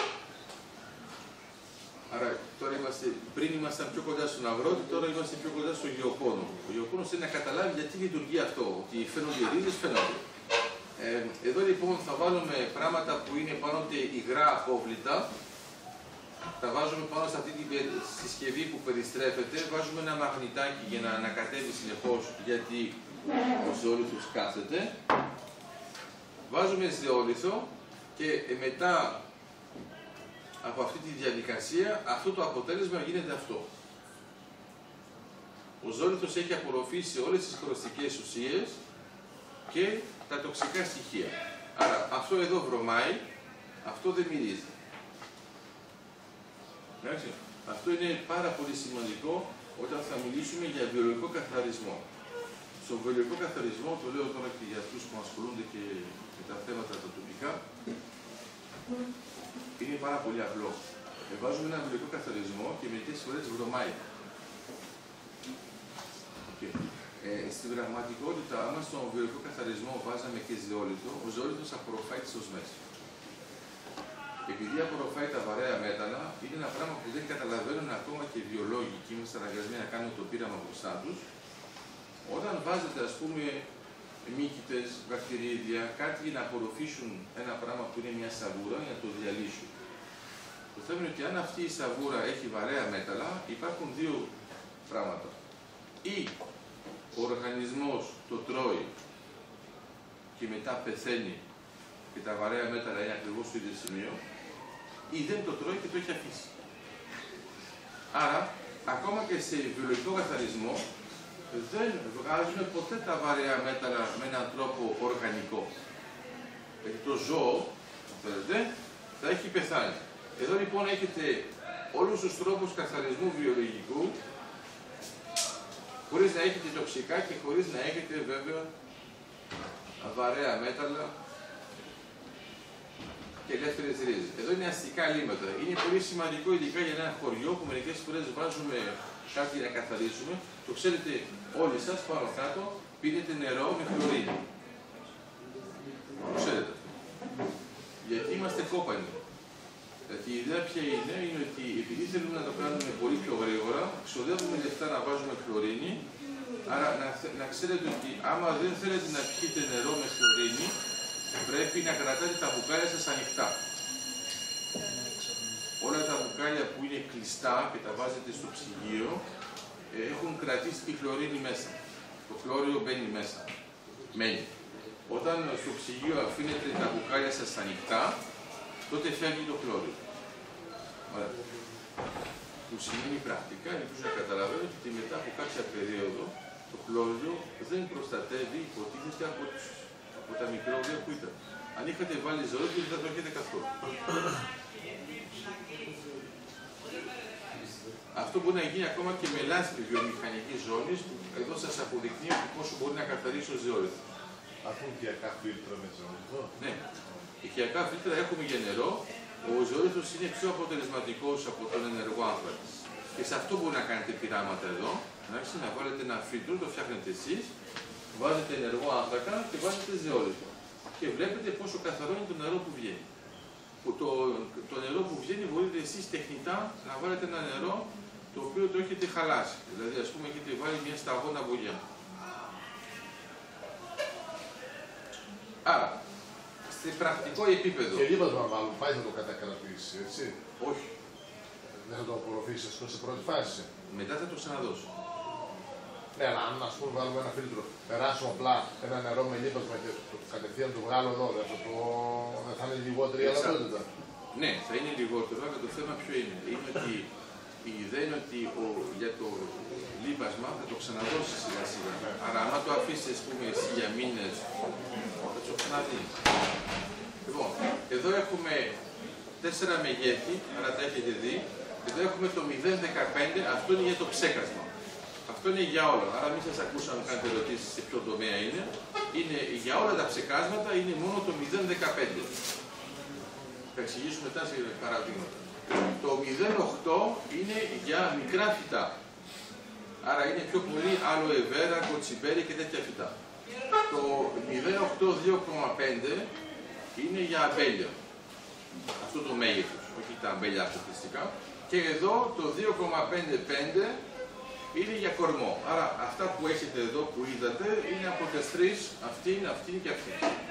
άρα τώρα είμαστε, πριν ήμασταν πιο κοντά στον αγρότη, τώρα είμαστε πιο κοντά στο γεωπόνο. Ο γεωπόνος είναι να καταλάβει γιατί λειτουργεί αυτό, ότι φαίνονται οι ρίζες, φαίνονται. Ε, εδώ λοιπόν θα βάλουμε πράγματα που είναι πάνω σε υγρά απόβλητα, τα βάζουμε πάνω σε αυτή τη συσκευή που περιστρέφεται, βάζουμε ένα μαγνητάκι για να ανακατεύει συνεχώς γιατί ο ζεόλιθος κάθεται. Βάζουμε ζεόλιθο και μετά από αυτή τη διαδικασία αυτό το αποτέλεσμα γίνεται αυτό. Ο ζεόλιθος έχει απορροφήσει όλες τις χρωστικές ουσίες και τα τοξικά στοιχεία. Άρα αυτό εδώ βρωμάει, αυτό δεν μυρίζει. Εντάξει. Αυτό είναι πάρα πολύ σημαντικό όταν θα μιλήσουμε για βιολογικό καθαρισμό. Στον βιολογικό καθαρισμό, το λέω τώρα και για αυτούς που ασχολούνται και με τα θέματα τα τοπικά, είναι πάρα πολύ απλό. Ε, βάζουμε ένα βιολογικό καθαρισμό και μερικές φορές βρωμάει. Okay. Ε, στην πραγματικότητα, άμα στον βιολογικό καθαρισμό βάζαμε και ζεόλιθο, ο ζεόλιθος απορροφάει τις οσμές. Επειδή απορροφάει τα βαρέα μέταλλα, είναι ένα πράγμα που δεν καταλαβαίνουν ακόμα και οι βιολόγοι και είμαστε αναγκασμένοι να κάνουν το πείραμα μπροστά τους. Όταν βάζετε, ας πούμε, μύκητες, βακτηρίδια, κάτι για να απορροφήσουν ένα πράγμα που είναι μια σαβούρα, για να το διαλύσουν. Το θέμα είναι ότι αν αυτή η σαβούρα έχει βαρέα μέταλλα, υπάρχουν δύο πράγματα. Ή ο οργανισμός το τρώει και μετά πεθαίνει και τα βαρέα μέταλλα είναι ακριβώς στο ίδιο σημείο, ή δεν το τρώει και το έχει αφήσει. Άρα, ακόμα και σε βιολογικό καθαρισμό, δεν βγάζουμε ποτέ τα βαρέα μέταλλα με έναν τρόπο οργανικό. Γιατί το ζώο, θέλετε, θα έχει πεθάνει. Εδώ λοιπόν έχετε όλους τους τρόπους καθαρισμού βιολογικού, χωρίς να έχετε τοξικά και χωρίς να έχετε βέβαια βαρέα μέταλλα και ελεύθερες ρίζες. Εδώ είναι αστικά λίμματα. Είναι πολύ σημαντικό ειδικά για ένα χωριό που μερικές φορές βάζουμε κάτι να καθαρίσουμε. Το ξέρετε όλοι σας πάνω κάτω πίνετε νερό με χλωρίνη. Το ξέρετε. Γιατί είμαστε κόπανοι. Γιατί η ιδέα ποια είναι, είναι ότι επειδή θέλουμε να το κάνουμε πολύ πιο γρήγορα, ξοδεύουμε λεφτά να βάζουμε χλωρίνη. Άρα να, να ξέρετε ότι άμα δεν θέλετε να πιείτε νερό με χλωρίνη, πρέπει να κρατάτε τα μπουκάλια σας ανοιχτά. Όλα τα μπουκάλια που είναι κλειστά και τα βάζετε στο ψυγείο, έχουν κρατήσει τη χλωρίνη μέσα. Το χλώριο μπαίνει μέσα. Μένει. Όταν στο ψυγείο αφήνετε τα μπουκάλια σας ανοιχτά, τότε φεύγει το χλώριο. Ωραία. Που σημαίνει πρακτικά, ελπίζω να καταλαβαίνετε ότι μετά από κάποια περίοδο το χλώριο δεν προστατεύει, υποτίθεται από, τους, από τα μικρόβια που ήταν. Αν είχατε βάλει ζωή, δεν θα το έχετε καθόλου. Αυτό μπορεί να γίνει ακόμα και με λάσπη βιομηχανική ζώνη, που εδώ σας αποδεικνύει πόσο μπορεί να καθαρίσει ο ζεόλιθος. Αφού οικιακά φίλτρα με ζεόλιθο. Ναι. Οικιακά φίλτρα έχουμε για νερό. Ο ζεόλιθος είναι πιο αποτελεσματικός από τον ενεργό άνθρακα. Και σε αυτό μπορεί να κάνετε πειράματα εδώ. Εντάξει, να βάλετε ένα φίλτρο, το φτιάχνετε εσείς, βάζετε ενεργό άνθρακα και βάζετε ζεόλιθο. Και βλέπετε πόσο καθαρό είναι το νερό που βγαίνει. Που το, το νερό που βγαίνει μπορείτε εσείς τεχνητά να βάλετε ένα νερό το οποίο το έχετε χαλάσει. Δηλαδή, ας πούμε, έχετε βάλει μια σταγόνα βουλιά. Άρα, σε πρακτικό επίπεδο. Και λίπασμα να βάλουμε, πάει να το κατακρατήσει, έτσι. Όχι. Δεν θα το απορροφήσει αυτό σε πρώτη φάση. Μετά θα το ξαναδώσω. Ναι, αλλά αν ας πούμε βάλουμε ένα φίλτρο, περάσουμε απλά ένα νερό με λίπασμα και το, κατευθείαν το βγάλω εδώ, δεν θα, το... δεν θα είναι λιγότερη η αλατότητα. Ναι, θα είναι λιγότερο, αλλά το θέμα ποιο είναι. Είναι ότι η ιδέα είναι ότι ο, για το λίπασμα θα το ξαναδώσει σιγά σιγά. Ναι. Άρα, άμα το αφήσει, ας πούμε, εσύ για μήνες, θα το ξαναδεί. Λοιπόν, εδώ έχουμε τέσσερα μεγέθη, αλλά τα έχετε δει. Εδώ έχουμε το μηδέν κόμμα δεκαπέντε, αυτό είναι για το ψέκασμα. Αυτό είναι για όλα. Άρα μην σας ακούσω αν κάνετε ερωτήσεις σε ποιο τομέα είναι. Είναι για όλα τα ψεκάσματα, είναι μόνο το μηδέν κόμμα δεκαπέντε. Θα εξηγήσουμε μετά σε παραδείγματα. Το μηδέν κόμμα οκτώ είναι για μικρά φυτά. Άρα είναι πιο πολύ άλοε βέρα, κοτσιμπέρι και τέτοια φυτά. Το μηδέν κόμμα οκτώ δύο κόμμα πέντε είναι για αμπέλια. Αυτό το μέγεθος, όχι τα αμπέλια αποκλειστικά. Και εδώ το δύο κόμμα πενήντα πέντε είναι για κορμό. Άρα αυτά που έχετε εδώ που είδατε είναι από τις τρεις, αυτή είναι, αυτή είναι και αυτή.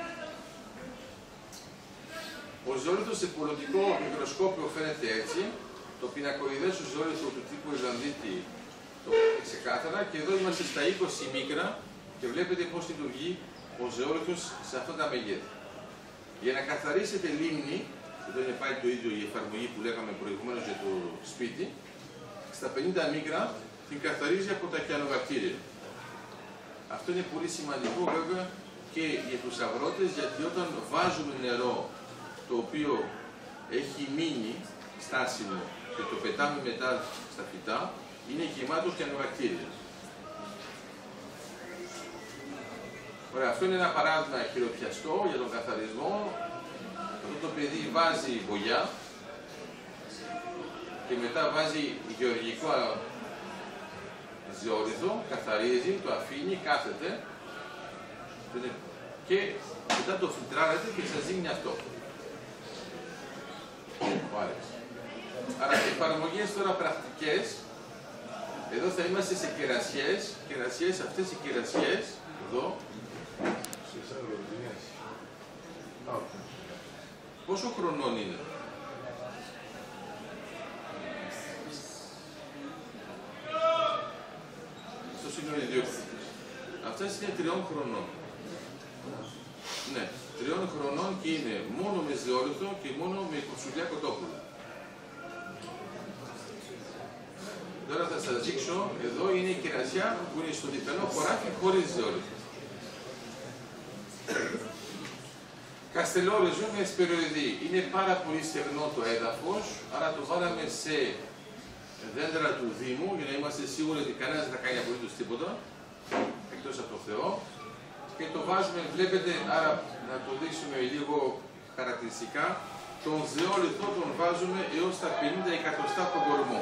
Ο ζεόλιθος σε πολιτικό μικροσκόπιο φαίνεται έτσι. Το πινακοειδές του ζεόλιθου του τύπου Ιρλανδίτη το φαίνεται ξεκάθαρα. Και εδώ είμαστε στα είκοσι μίκρα και βλέπετε πώς λειτουργεί ο ζεόλιθος σε αυτά τα μεγέθη. Για να καθαρίσετε λίμνη, εδώ είναι πάλι το ίδιο η εφαρμογή που λέγαμε προηγουμένως για το σπίτι, στα πενήντα μίκρα την καθαρίζει από τα κιανοβακτήρια. Αυτό είναι πολύ σημαντικό βέβαια και για τους αγρότες, γιατί όταν βάζουμε νερό το οποίο έχει μείνει στάσιμο και το πετάμε μετά στα φυτά, είναι γεμάτο κιανοβακτήρια. Ωραία, αυτό είναι ένα παράδειγμα χειροπιαστό για τον καθαρισμό. Αυτό το παιδί βάζει μπογιά και μετά βάζει γεωργικό ζεόλιθο, καθαρίζει, το αφήνει, κάθεται και μετά το φιλτράρετε και σας δίνει αυτό. Άρα εφαρμογές τώρα πρακτικές, εδώ θα είμαστε σε κερασιές, κερασιές, αυτές οι κερασιές, εδώ. Πόσο χρονών είναι? Αυτό είναι οι δύο. Αυτές είναι τριών χρονών. Ναι, τριών χρονών και είναι μόνο με ζεόλιθο και μόνο με κουρσουλιά κοτόπουλο. Τώρα θα σας δείξω, εδώ είναι η κερασιά που είναι στο διπλανό χωράφι χωρίς ζεόλιθο. Καστελόριζο με σπυροειδή. Είναι πάρα πολύ στεγνό το έδαφος, άρα το βάλαμε σε δέντρα του Δήμου για να είμαστε σίγουροι ότι κανένας δεν θα κάνει απολύτως τίποτα, εκτός από το Θεό. Και το βάζουμε, βλέπετε, άρα να το δείξουμε λίγο χαρακτηριστικά, τον ζεόλιθο τον βάζουμε έως τα πενήντα εκατοστά από τον κορμό.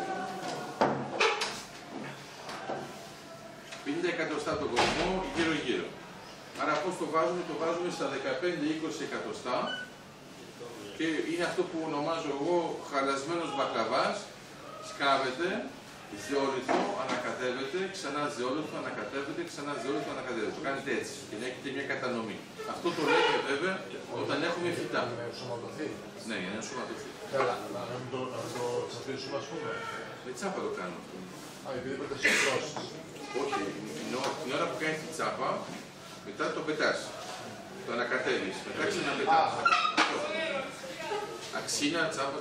πενήντα εκατοστά από τον κορμό, γύρω-γύρω. Άρα πώς το βάζουμε, το βάζουμε στα δεκαπέντε με είκοσι εκατοστά και είναι αυτό που ονομάζω εγώ χαλασμένος μπακλαβάς. Σκάβετε, ζεόλιθο, ανακατεύετε, ξανά ζεόλιθο, ανακατεύετε, ξανά ζεόλιθο, ανακατεύετε. Το κάνετε έτσι και να έχετε μια κατανομή. Αυτό το λέμε βέβαια όταν έχουμε φυτά. Για να ενσωματωθεί. Ναι, για να ενσωματωθεί. Καλά, να το τσαπίσουμε ας πούμε. Με τσάπα το κάνω αυτό. Α, επειδή πρέπει να συγκρόσεις. Όχι, την ώρα που κάνεις τη τσάπα, μετά το πετάς. Το ανακατεύεις. Μετά ξαναπετάς. Αξίνα, τσάπα.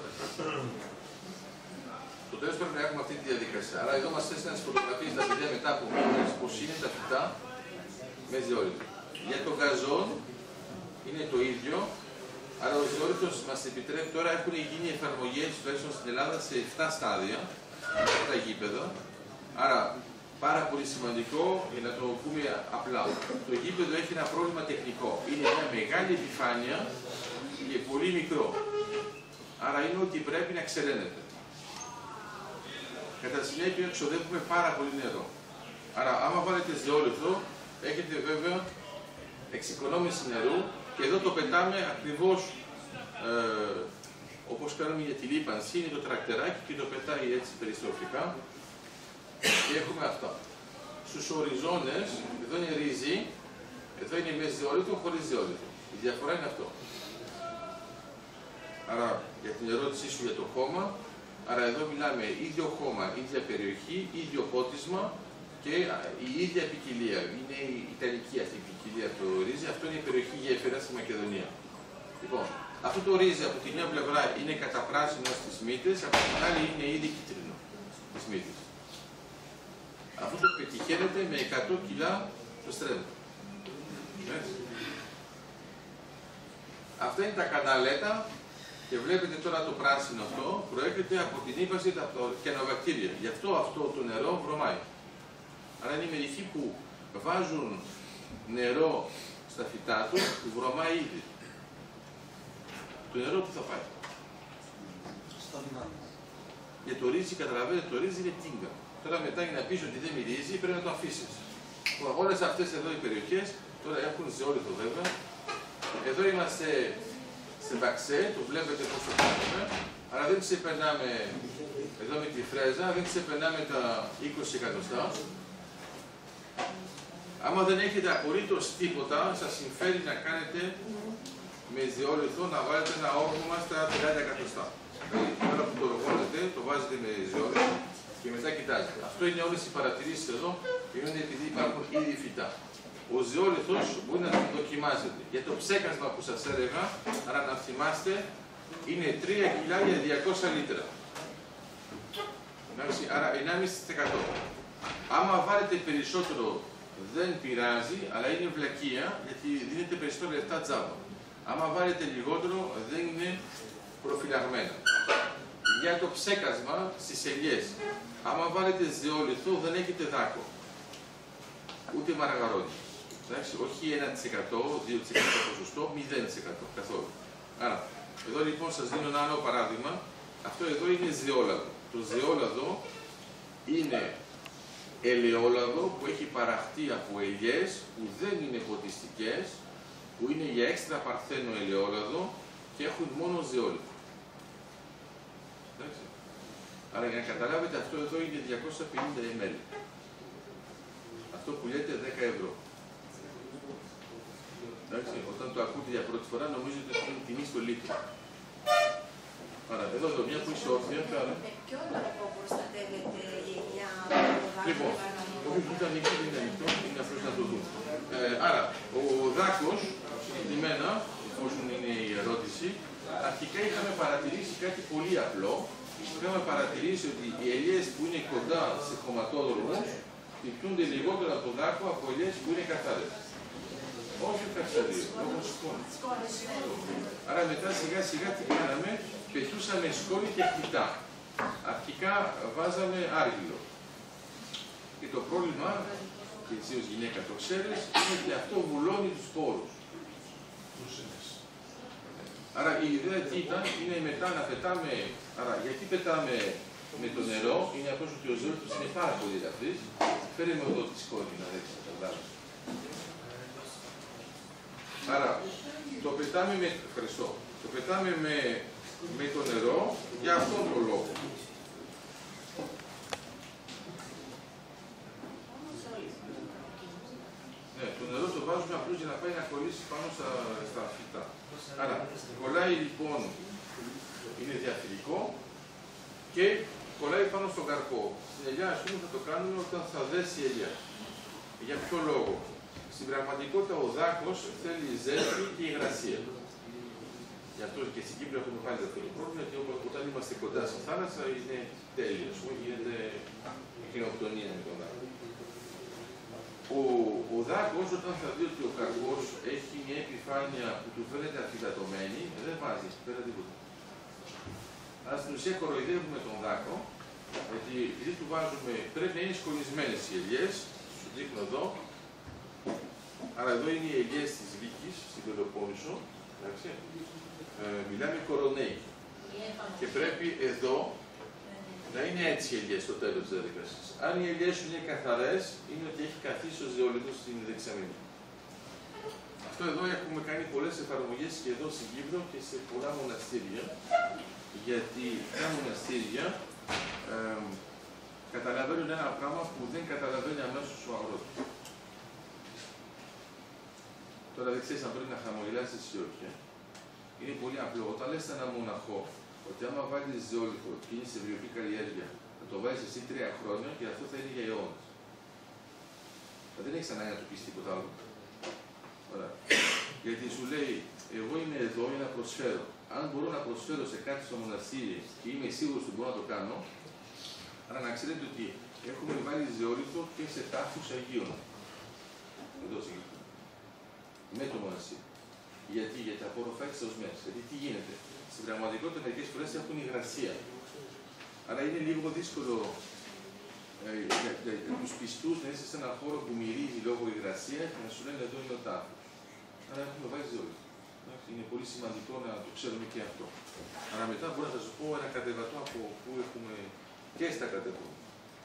Στο τέλος πρέπει να έχουμε αυτή τη διαδικασία. Άρα εδώ μας θέσει να φωτογραφίες τα παιδιά μετά από μήνες πώς είναι τα φυτά με ζεόλιθο. Για το γαζόν είναι το ίδιο. Άρα ο ζεόλιθος μας επιτρέπει, τώρα έχουν γίνει εφαρμογές τουλάχιστον στην Ελλάδα σε επτά στάδια, αυτά τα γήπεδα. Άρα πάρα πολύ σημαντικό για να το πούμε απλά. Το γήπεδο έχει ένα πρόβλημα τεχνικό. Είναι μια μεγάλη επιφάνεια και πολύ μικρό. Άρα είναι ότι πρέπει να ξεραίνεται. Κατά συνέπεια εξοδεύουμε πάρα πολύ νερό. Άρα άμα βάλετε ζεόλιθο, έχετε βέβαια εξοικονόμηση νερού και εδώ το πετάμε ακριβώς ε, όπως κάνουμε για τη λίπανση, είναι το τρακτεράκι και το πετάει έτσι περιστροφικά και έχουμε αυτά. Στους οριζόνες, εδώ είναι ρύζι, εδώ είναι με ζεόλιθο, χωρίς ζεόλιθο. Η διαφορά είναι αυτό. Άρα για την ερώτησή σου για το χώμα, άρα εδώ μιλάμε ίδιο χώμα, ίδια περιοχή, ίδιο πότισμα και η ίδια ποικιλία. Είναι η ιταλική αυτή η ποικιλία το ρύζι, αυτό είναι η περιοχή γέφυρα στη Μακεδονία. Λοιπόν, αυτό το ρύζι από τη μια πλευρά είναι καταπράσινο στις μύτες, από την άλλη είναι ήδη κίτρινο στις μύτες. Αυτό το πετυχαίνεται με εκατό κιλά το στρέμμα. Αυτά είναι τα καναλέτα. Και βλέπετε τώρα το πράσινο αυτό προέρχεται από την ύπαρξη από τα κιανοβακτήρια. Γι' αυτό αυτό το νερό βρωμάει. Άρα είναι μερικοί που βάζουν νερό στα φυτά του που βρωμάει ήδη. Το νερό που θα πάει. Για το ρύζι, καταλαβαίνετε, το ρύζι είναι τίγκα. Τώρα μετά για να πεις ότι δεν μυρίζει πρέπει να το αφήσεις. Όλες αυτές εδώ οι περιοχές τώρα έχουν ζεόλιθο βέβαια. Εδώ είμαστε σε μπαξέ, το βλέπετε πώς το κάνουμε. Αλλά δεν ξεπερνάμε, εδώ με τη φρέζα, δεν ξεπερνάμε τα είκοσι εκατοστά. Άμα δεν έχετε απολύτως τίποτα, σας συμφέρει να κάνετε με ζεόλιθο να βάλετε ένα όργωμα στα τριάντα εκατοστά. Δηλαδή, τώρα που το οργώνετε, το βάζετε με ζεόλιθο και μετά κοιτάζετε. Αυτό είναι όλες οι παρατηρήσεις εδώ, είναι επειδή υπάρχουν ήδη φυτά. Ο ζεόλιθος μπορεί να τον δοκιμάζετε. Για το ψέκασμα που σας έλεγα, άρα να θυμάστε, είναι τρία κιλά για διακόσια λίτρα. Άρα ενάμιση τοις εκατό. Άμα βάλετε περισσότερο δεν πειράζει, αλλά είναι βλακεία γιατί δίνετε περισσότερο λεφτά τζάμπα. Άμα βάλετε λιγότερο δεν είναι προφυλαγμένα. Για το ψέκασμα στις ελιές, άμα βάλετε ζεόλιθο δεν έχετε δάκο. Ούτε μαργαρόνι. Εντάξει, όχι ένα τοις εκατό, δύο τοις εκατό ποσοστό, μηδέν τοις εκατό καθόλου. Άρα, εδώ λοιπόν σας δίνω ένα άλλο παράδειγμα. Αυτό εδώ είναι ζεόλαδο. Το ζεόλαδο είναι ελαιόλαδο που έχει παραχτεί από ελιές που δεν είναι ποτιστικές, που είναι για έξτρα παρθένο ελαιόλαδο και έχουν μόνο ζεόλαδο. Εντάξει. Άρα για να καταλάβετε αυτό εδώ είναι διακόσια πενήντα μιλιλίτρα. Αυτό που λέτε δέκα ευρώ. Εντάξει, όταν το ακούτε για πρώτη φορά νομίζετε ότι είναι τιμή στο λίτρο. Άρα εδώ εδώ μια που είσαι όρθια, καλά. Με ποιο τρόπο προστατεύεται η ελιά από το Λοιπόν, όχι που ήταν εκεί δεν είναι ανοιχτό, είναι απλώς να το δούμε. Ε, άρα, ο δάκος, συγκεκριμένα, εφόσον είναι η ερώτηση, αρχικά είχαμε παρατηρήσει κάτι πολύ απλό. Είχαμε παρατηρήσει ότι οι ελιές που είναι κοντά σε χωματόδρομους χτυπιούνται λιγότερο από το δάκο από ελιές που είναι καθαρές. Όχι καθαρίες, λόγω σκόνη. Άρα μετά σιγά σιγά τι κάναμε, πετούσαμε σκόνη και χτυτά. Αρχικά βάζαμε άργυλο. Και το πρόβλημα, και εσύ ως γυναίκα το ξέρεις, είναι ότι αυτό βουλώνει τους σπόρους. Άρα η ιδέα τι ήταν, είναι μετά να πετάμε, άρα γιατί πετάμε με το νερό, είναι αυτός ότι ο ζώος είναι πάρα πολύ ελαφρύς. Φέρε με εδώ τη σκόνη να δέξεις τα δάχτυλα. Άρα το πετάμε με, ευχαριστώ, το πετάμε με, με το νερό για αυτόν τον λόγο. Ναι, το νερό το βάζουμε απλώς για να πάει να κολλήσει πάνω στα, στα φυτά. Άρα, κολλάει λοιπόν, είναι διαφυλικό και κολλάει πάνω στον καρπό. Στην ελιά, ας πούμε, θα το κάνουμε όταν θα δέσει η ελιά. Για ποιο λόγο? Στην πραγματικότητα ο δάκος θέλει ζέστη και υγρασία. Γι' αυτό και στην Κύπρο έχουμε πάλι αυτό το πρόβλημα, γιατί όταν είμαστε κοντά στη θάλασσα είναι τέλειο, γίνεται κτηνοκτονία με τον δάκο. Ο, ο δάκος όταν θα δει ότι ο καρπός έχει μια επιφάνεια που του φαίνεται αφυδατωμένη, δεν βάζει πέρα τίποτα. Αλλά στην ουσία κοροϊδεύουμε τον δάκο, γιατί επειδή του βάζουμε, πρέπει να είναι σκονισμένες οι ελιές, σου δείχνω εδώ. Άρα εδώ είναι οι ελιές της Βίκης, στην Πελοπόννησο, εντάξει. Ε, μιλάμε κορονέι. Και πρέπει εδώ να είναι έτσι οι ελιές στο τέλος της διαδικασίας. Αν οι ελιές σου είναι καθαρές, είναι ότι έχει καθίσει ο ζεόλιθος στην δεξαμενή. Αυτό εδώ έχουμε κάνει πολλές εφαρμογές και εδώ στην Κύπρο και σε πολλά μοναστήρια, γιατί τα μοναστήρια ε, καταλαβαίνουν ένα πράγμα που δεν καταλαβαίνει αμέσως ο αγρότης. Τώρα δεν ξέρεις αν πρέπει να χαμογελάσεις ή όχι. Ε. Είναι πολύ απλό. Όταν λες ένα μοναχό ότι άμα βάλεις ζεόλιθο και είναι σε βιωτική καλλιέργεια, θα το βάλεις εσύ τρία χρόνια και αυτό θα είναι για αιώνες. Δεν έχεις ανάγκη να του πεις τίποτα άλλο. Ωραία. Γιατί σου λέει, εγώ είμαι εδώ για να προσφέρω. Αν μπορώ να προσφέρω σε κάτι στο μοναστήρι και είμαι σίγουρος ότι μπορώ να το κάνω, άρα να ξέρετε ότι έχουμε βάλει ζεόλιθο και σε τάφους Αγίων. Εδώ συγκεκριμένα. Με το μοναστήρι. Γιατί, γιατί απορροφάει ως μέσα. Γιατί τι γίνεται. Στην πραγματικότητα μερικές φορές έχουν υγρασία. Αλλά είναι λίγο δύσκολο ε, τους πιστούς να είσαι σε έναν χώρο που μυρίζει λόγω υγρασίας και να σου λένε εδώ είναι ο τάφος. Άρα έχουμε βάζει ζώλη. Είναι πολύ σημαντικό να το ξέρουμε και αυτό. Αλλά μετά μπορώ να σας πω ένα κατεβατό από που έχουμε και στα κατεβατά.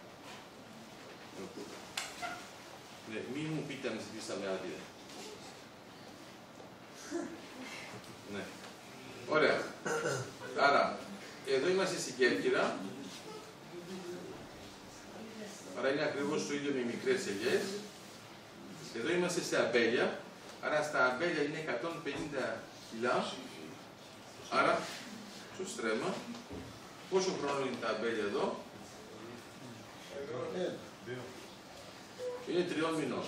Ναι, μην μου πείτε αν ζητήσαμε άδεια. Ναι. Ωραία. Άρα, εδώ είμαστε στην Κέρκυρα. Άρα είναι ακριβώς το ίδιο με μικρές ελιές. Εδώ είμαστε σε αμπέλια. Άρα στα αμπέλια είναι εκατόν πενήντα κιλά. Άρα, στο στρέμμα. Πόσο χρόνο είναι τα αμπέλια εδώ? Είναι τριών μηνών.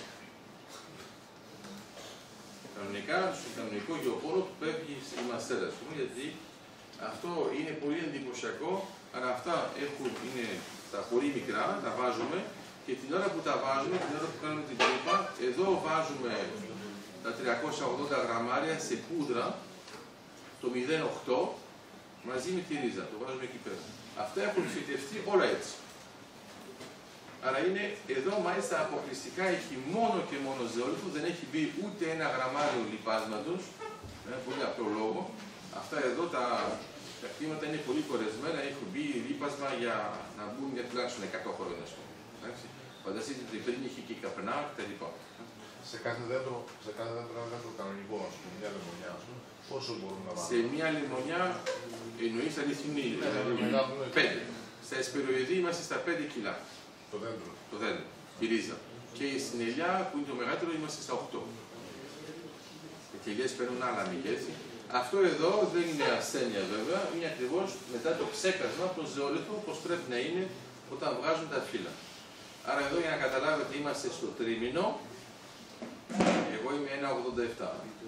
Κανονικά, στο κανονικό γεωπόλο του πέφτει η μαστέλα, ας πούμε, γιατί αυτό είναι πολύ εντυπωσιακό, αλλά αυτά έχουν, είναι τα πολύ μικρά, τα βάζουμε και την ώρα που τα βάζουμε, την ώρα που κάνουμε την τρύπα, εδώ βάζουμε τα τριακόσια ογδόντα γραμμάρια σε πούδρα, το μηδέν κόμμα οκτώ, μαζί με τη ρίζα, το βάζουμε εκεί πέρα. Αυτά έχουν φυτευτεί όλα έτσι. Άρα είναι εδώ μάλιστα αποκλειστικά έχει μόνο και μόνο ζεόλιθο, δεν έχει μπει ούτε ένα γραμμάριο λιπάσματος, με ένα πολύ απλό λόγο. Αυτά εδώ τα, τα κτήματα είναι πολύ κορεσμένα, έχει μπει λίπασμα για να μπουν για τουλάχιστον εκατό χρόνια. Φανταστείτε ότι πριν είχε και καπνά κτλ. Σε κάθε δέντρο, σε κάθε δέντρο, ένα δέντρο κανονικό, ας πούμε, μια λεμονιά, ας πούμε, πόσο μπορούμε να βάλουμε? Σε μια λεμονιά εννοείς αληθινή, ναι, δηλαδή πέντε. Στα εσπεροειδή είμαστε στα πέντε κιλά. Το δέντρο. Το δέντρο, η ρίζα. Και στην ελιά που είναι το μεγαλύτερο είμαστε στα οκτώ. Οι ελιές παίρνουν άλλα μεγέθη. Αυτό εδώ δεν είναι ασθένεια βέβαια, είναι ακριβώς μετά το ψέκασμα από τον ζεόλιθο πώς πρέπει να είναι όταν βγάζουν τα φύλλα. Άρα εδώ για να καταλάβετε είμαστε στο τρίμηνο, εγώ είμαι ένα ογδόντα επτά.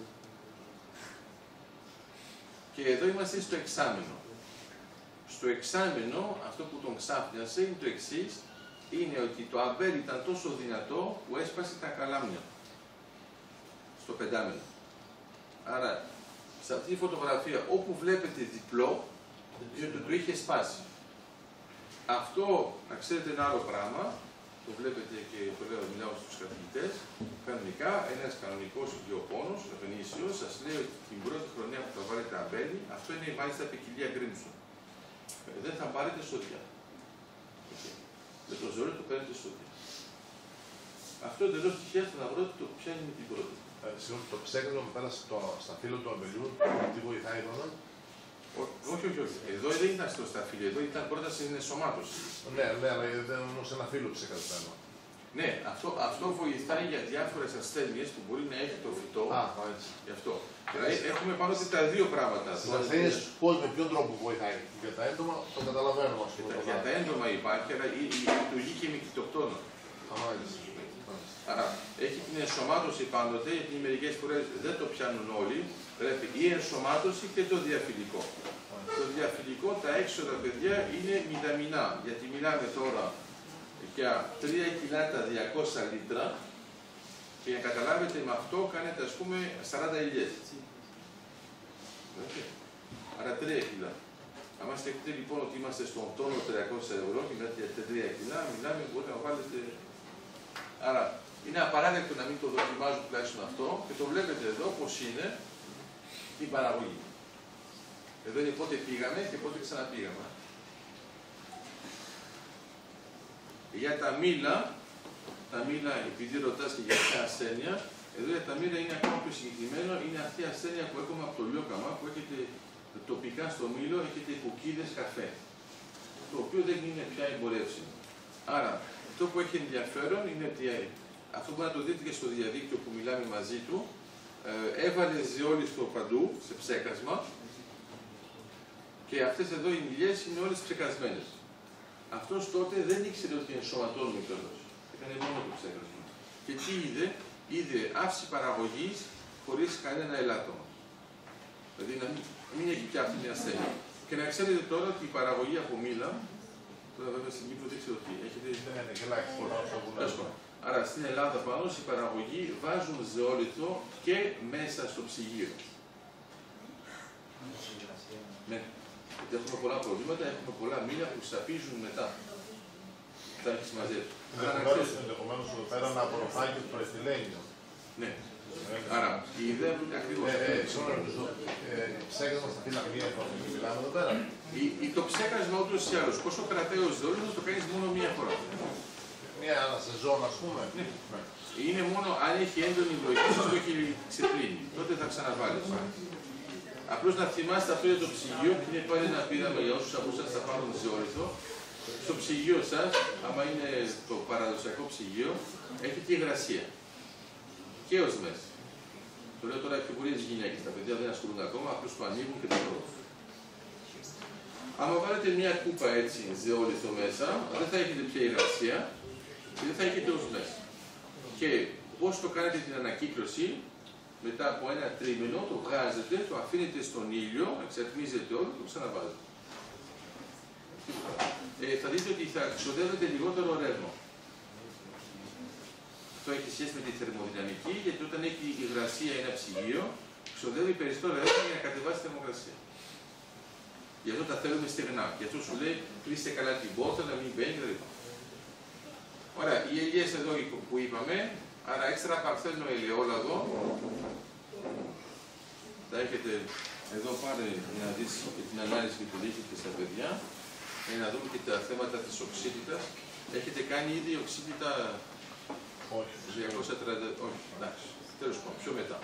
Και εδώ είμαστε στο εξάμηνο. Στο εξάμηνο αυτό που τον ξάφνιασε είναι το εξής, είναι ότι το αμπέλι ήταν τόσο δυνατό που έσπασε τα καλάμια στο πεντάμινο. Άρα, σε αυτή τη φωτογραφία, όπου βλέπετε διπλό, διότι το είχε σπάσει. Αυτό, να ξέρετε ένα άλλο πράγμα, το βλέπετε και το λέω, μιλάω στους καθηγητές, κανονικά, ένας κανονικός γεωπόνος, γνήσιος, σας λέει ότι την πρώτη χρονιά που θα βάλετε αμπέλι, αυτό είναι μάλιστα ποικιλία γκρίμσου. Δεν θα πάρετε σωτιά. Με το ζώο το παίρνετε σωτιά. Αυτό εντελώς τυχαία θα βρω ότι το πιάνει με την πρώτη. Ε, Συγγνώμη, το ψέκασμα που πέρα στα φύλλα του αμπελιού, τι βοηθάει τώρα? Όχι, όχι, όχι. Εδώ δεν ήταν στο σταφύλι, εδώ ήταν πρώτα στην ενσωμάτωση. Ναι, ναι, αλλά δεν είναι σε ένα φύλλο ψεκασμένο. Ναι, αυτό, αυτό βοηθάει για διάφορες ασθένειες που μπορεί να έχει το φυτό. Α, έτσι. Γι' αυτό. Δηλαδή έχουμε πάνω σε τα δύο πράγματα. Στις ασθένειες πώς, με ποιον τρόπο βοηθάει? Για τα έντομα το καταλαβαίνω, ας πούμε. Για τα έντομα υπάρχει, αλλά λειτουργεί και με κοιτοκτόνο. Α, έτσι. Άρα έχει την ενσωμάτωση πάντοτε, γιατί μερικές φορές δεν το πιάνουν όλοι. Πρέπει η ενσωμάτωση και το διαφυλικό. Το διαφυλικό, τα έξοδα παιδιά είναι μηδαμινά, γιατί μιλάμε τώρα για τρία κιλά τα διακόσια λίτρα και για να καταλάβετε με αυτό κάνετε ας πούμε σαράντα ελιές. Άρα τρία κιλά. Αν σκεφτείτε λοιπόν ότι είμαστε στον τόνο τριακόσια ευρώ και μιλάτε για τρία κιλά, μιλάμε μπορείτε να βάλετε. Άρα είναι απαράδεκτο να μην το δοκιμάζουν τουλάχιστον αυτό και το βλέπετε εδώ πως είναι η παραγωγή. Εδώ είναι πότε πήγαμε και πότε ξαναπήγαμε. Για τα μήλα, τα μήλα, επειδή ρωτάς και για ποια ασθένεια, εδώ για τα μήλα είναι ακόμα πιο συγκεκριμένο, είναι αυτή η ασθένεια που έχουμε από το λιόκαμα, που έχετε τοπικά στο μήλο, έχετε κουκκίδες καφέ, το οποίο δεν είναι πια εμπορεύσιμο. Άρα, αυτό που έχει ενδιαφέρον είναι ότι αυτό μπορεί να το δείτε και στο διαδίκτυο που μιλάμε μαζί του, ε, έβαλε ζεόλιθο παντού, σε ψέκασμα, και αυτές εδώ οι μιλιές είναι όλες ψεκασμένες. Αυτός τότε δεν ήξερε ότι ενσωματώνουμε κιόλας. Έκανε μόνο το ψέκασμα. Και τι είδε? Είδε αύξηση παραγωγής χωρίς κανένα ελάττωμα. Δηλαδή να μην, μην έχει πια αυτή την ασθένεια. Και να ξέρετε τώρα ότι η παραγωγή από μήλα, τώρα βέβαια στην Κύπρο δεν ξέρω τι, έχετε... Ναι, ναι, και λάχιστη πολλά. Άρα στην Ελλάδα πάνω στην παραγωγή βάζουν ζεόλιθο και μέσα στο ψυγείο. Ναι. Γιατί έχουμε πολλά προβλήματα, έχουμε πολλά μήλα που σαπίζουν μετά. θα έχεις μαζέψει. Ενδεχομένως εδώ πέρα να απορροφάει και το προεστιλένιο. Ναι. Άρα, η ιδέα του είναι ακριβώς. Ψέκασμα στα φύλλα μία φορά που μιλάμε εδώ πέρα. Το ψέκασμα ούτως ή άλλως, όσο κρατάει ο ζεόλιθος, το κάνεις μόνο μία φορά. Μία σεζόν, ας πούμε. Ναι. Είναι μόνο αν έχει έντονη βροχή, το έχει ξεπλύνει. Τότε θα ξαναβάλεις. Απλώς να θυμάστε αυτό για το ψυγείο, που είναι πάλι ένα πείραμα για όσους από εσάς θα πάρουν ζεόλιθο. Στο ψυγείο σας, άμα είναι το παραδοσιακό ψυγείο, έχει και υγρασία. Και ως μέσα. Το λέω τώρα πιο πολύ τις γυναίκες. Τα παιδιά δεν ασχολούνται ακόμα, απλώς το ανοίγουν και το τρώουν. Άμα βάλετε μια κούπα έτσι ζεόλιθο μέσα, δεν θα έχετε πια υγρασία και δεν θα έχετε ως μέσα. Και πώς το κάνετε την ανακύκλωση, μετά από ένα τρίμηνο το βγάζετε, το αφήνετε στον ήλιο, εξατμίζετε όλο και το ξαναβάζετε. Ε, θα δείτε ότι θα ξοδεύετε λιγότερο ρεύμα. Αυτό έχει σχέση με τη θερμοδυναμική, γιατί όταν έχει υγρασία ένα ψυγείο, ξοδεύει περισσότερο ρεύμα για να κατεβάσει τη θερμοκρασία. Γι' αυτό τα θέλουμε στεγνά. Γι' αυτό σου λέει κλείστε καλά την πόρτα, να μην μπαίνει κλπ. Ωραία, οι ελιές εδώ που είπαμε, άρα έξτρα παρθένο ελαιόλαδο. Θα έχετε εδώ πάρε να δεις την ανάλυση που δείχνετε στα παιδιά, για να δούμε και τα θέματα της οξύτητας. Έχετε κάνει ήδη οξύτητα Όχι. διακόσια τριάντα, όχι, εντάξει, τέλος πάντων, πιο μετά.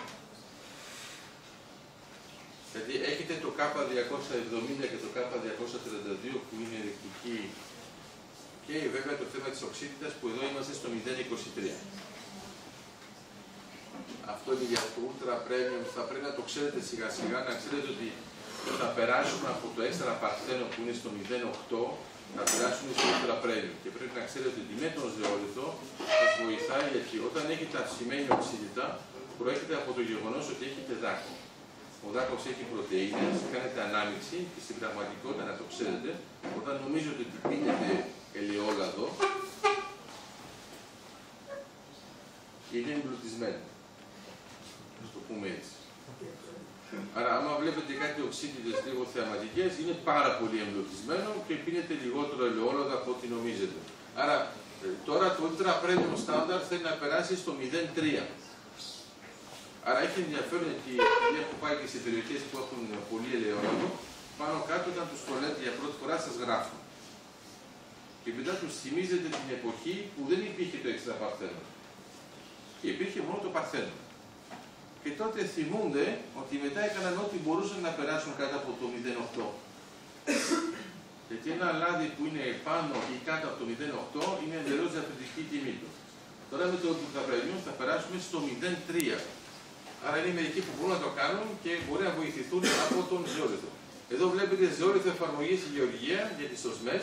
Γιατί έχετε το K διακόσια εβδομήντα και το K διακόσια τριάντα δύο που είναι ρηκτική και βέβαια το θέμα της οξύτητας που εδώ είμαστε στο μηδέν κόμμα είκοσι τρία. Αυτό είναι για το Ultra Premium, θα πρέπει να το ξέρετε σιγά σιγά, να ξέρετε ότι θα περάσουμε από το έξτρα παρθένο που είναι στο μηδέν κόμμα οκτώ, να περάσουμε στο Ultra Premium. Και πρέπει να ξέρετε ότι με τον ζεόλιθο σας βοηθάει γιατί όταν έχετε αυξημένη οξύτητα προέρχεται από το γεγονός ότι έχετε δάκο. Ο δάκος έχει πρωτεΐνες, κάνετε ανάμειξη και στην πραγματικότητα, να το ξέρετε, όταν νομίζετε ότι πίνετε ελαιόλαδο, είναι εμπλουτισμένο. Να το πούμε έτσι. Άρα, άμα βλέπετε κάτι οξύτητες λίγο θεαματικές, είναι πάρα πολύ εμπλουτισμένο και πίνετε λιγότερο ελαιόλαδο από ό,τι νομίζετε. Άρα, τώρα το Ultra Premium Standard θέλει να περάσει στο μηδέν κόμμα τρία. Άρα έχει ενδιαφέρον ότι οι παιδιά που πάει και σε περιοχές που έχουν πολύ ελαιόλαδο, πάνω κάτω όταν τους το λέτε για πρώτη φορά σας γράφουν. Και μετά τους θυμίζετε την εποχή που δεν υπήρχε το έξτρα παρθένο. Και υπήρχε μόνο το παρθένο. Και τότε θυμούνται ότι μετά έκαναν ό,τι μπορούσαν να περάσουν κάτω από το μηδέν κόμμα οκτώ. Γιατί ένα λάδι που είναι πάνω ή κάτω από το μηδέν κόμμα οκτώ είναι εντελώς διαφορετική τιμή του. Τώρα με το Ultra Premium θα περάσουμε στο μηδέν κόμμα τρία. Άρα είναι μερικοί που μπορούν να το κάνουν και μπορεί να βοηθηθούν από τον ζεόλιθο. Εδώ βλέπετε ζεόλιθο εφαρμογή στη γεωργία για τις οσμές.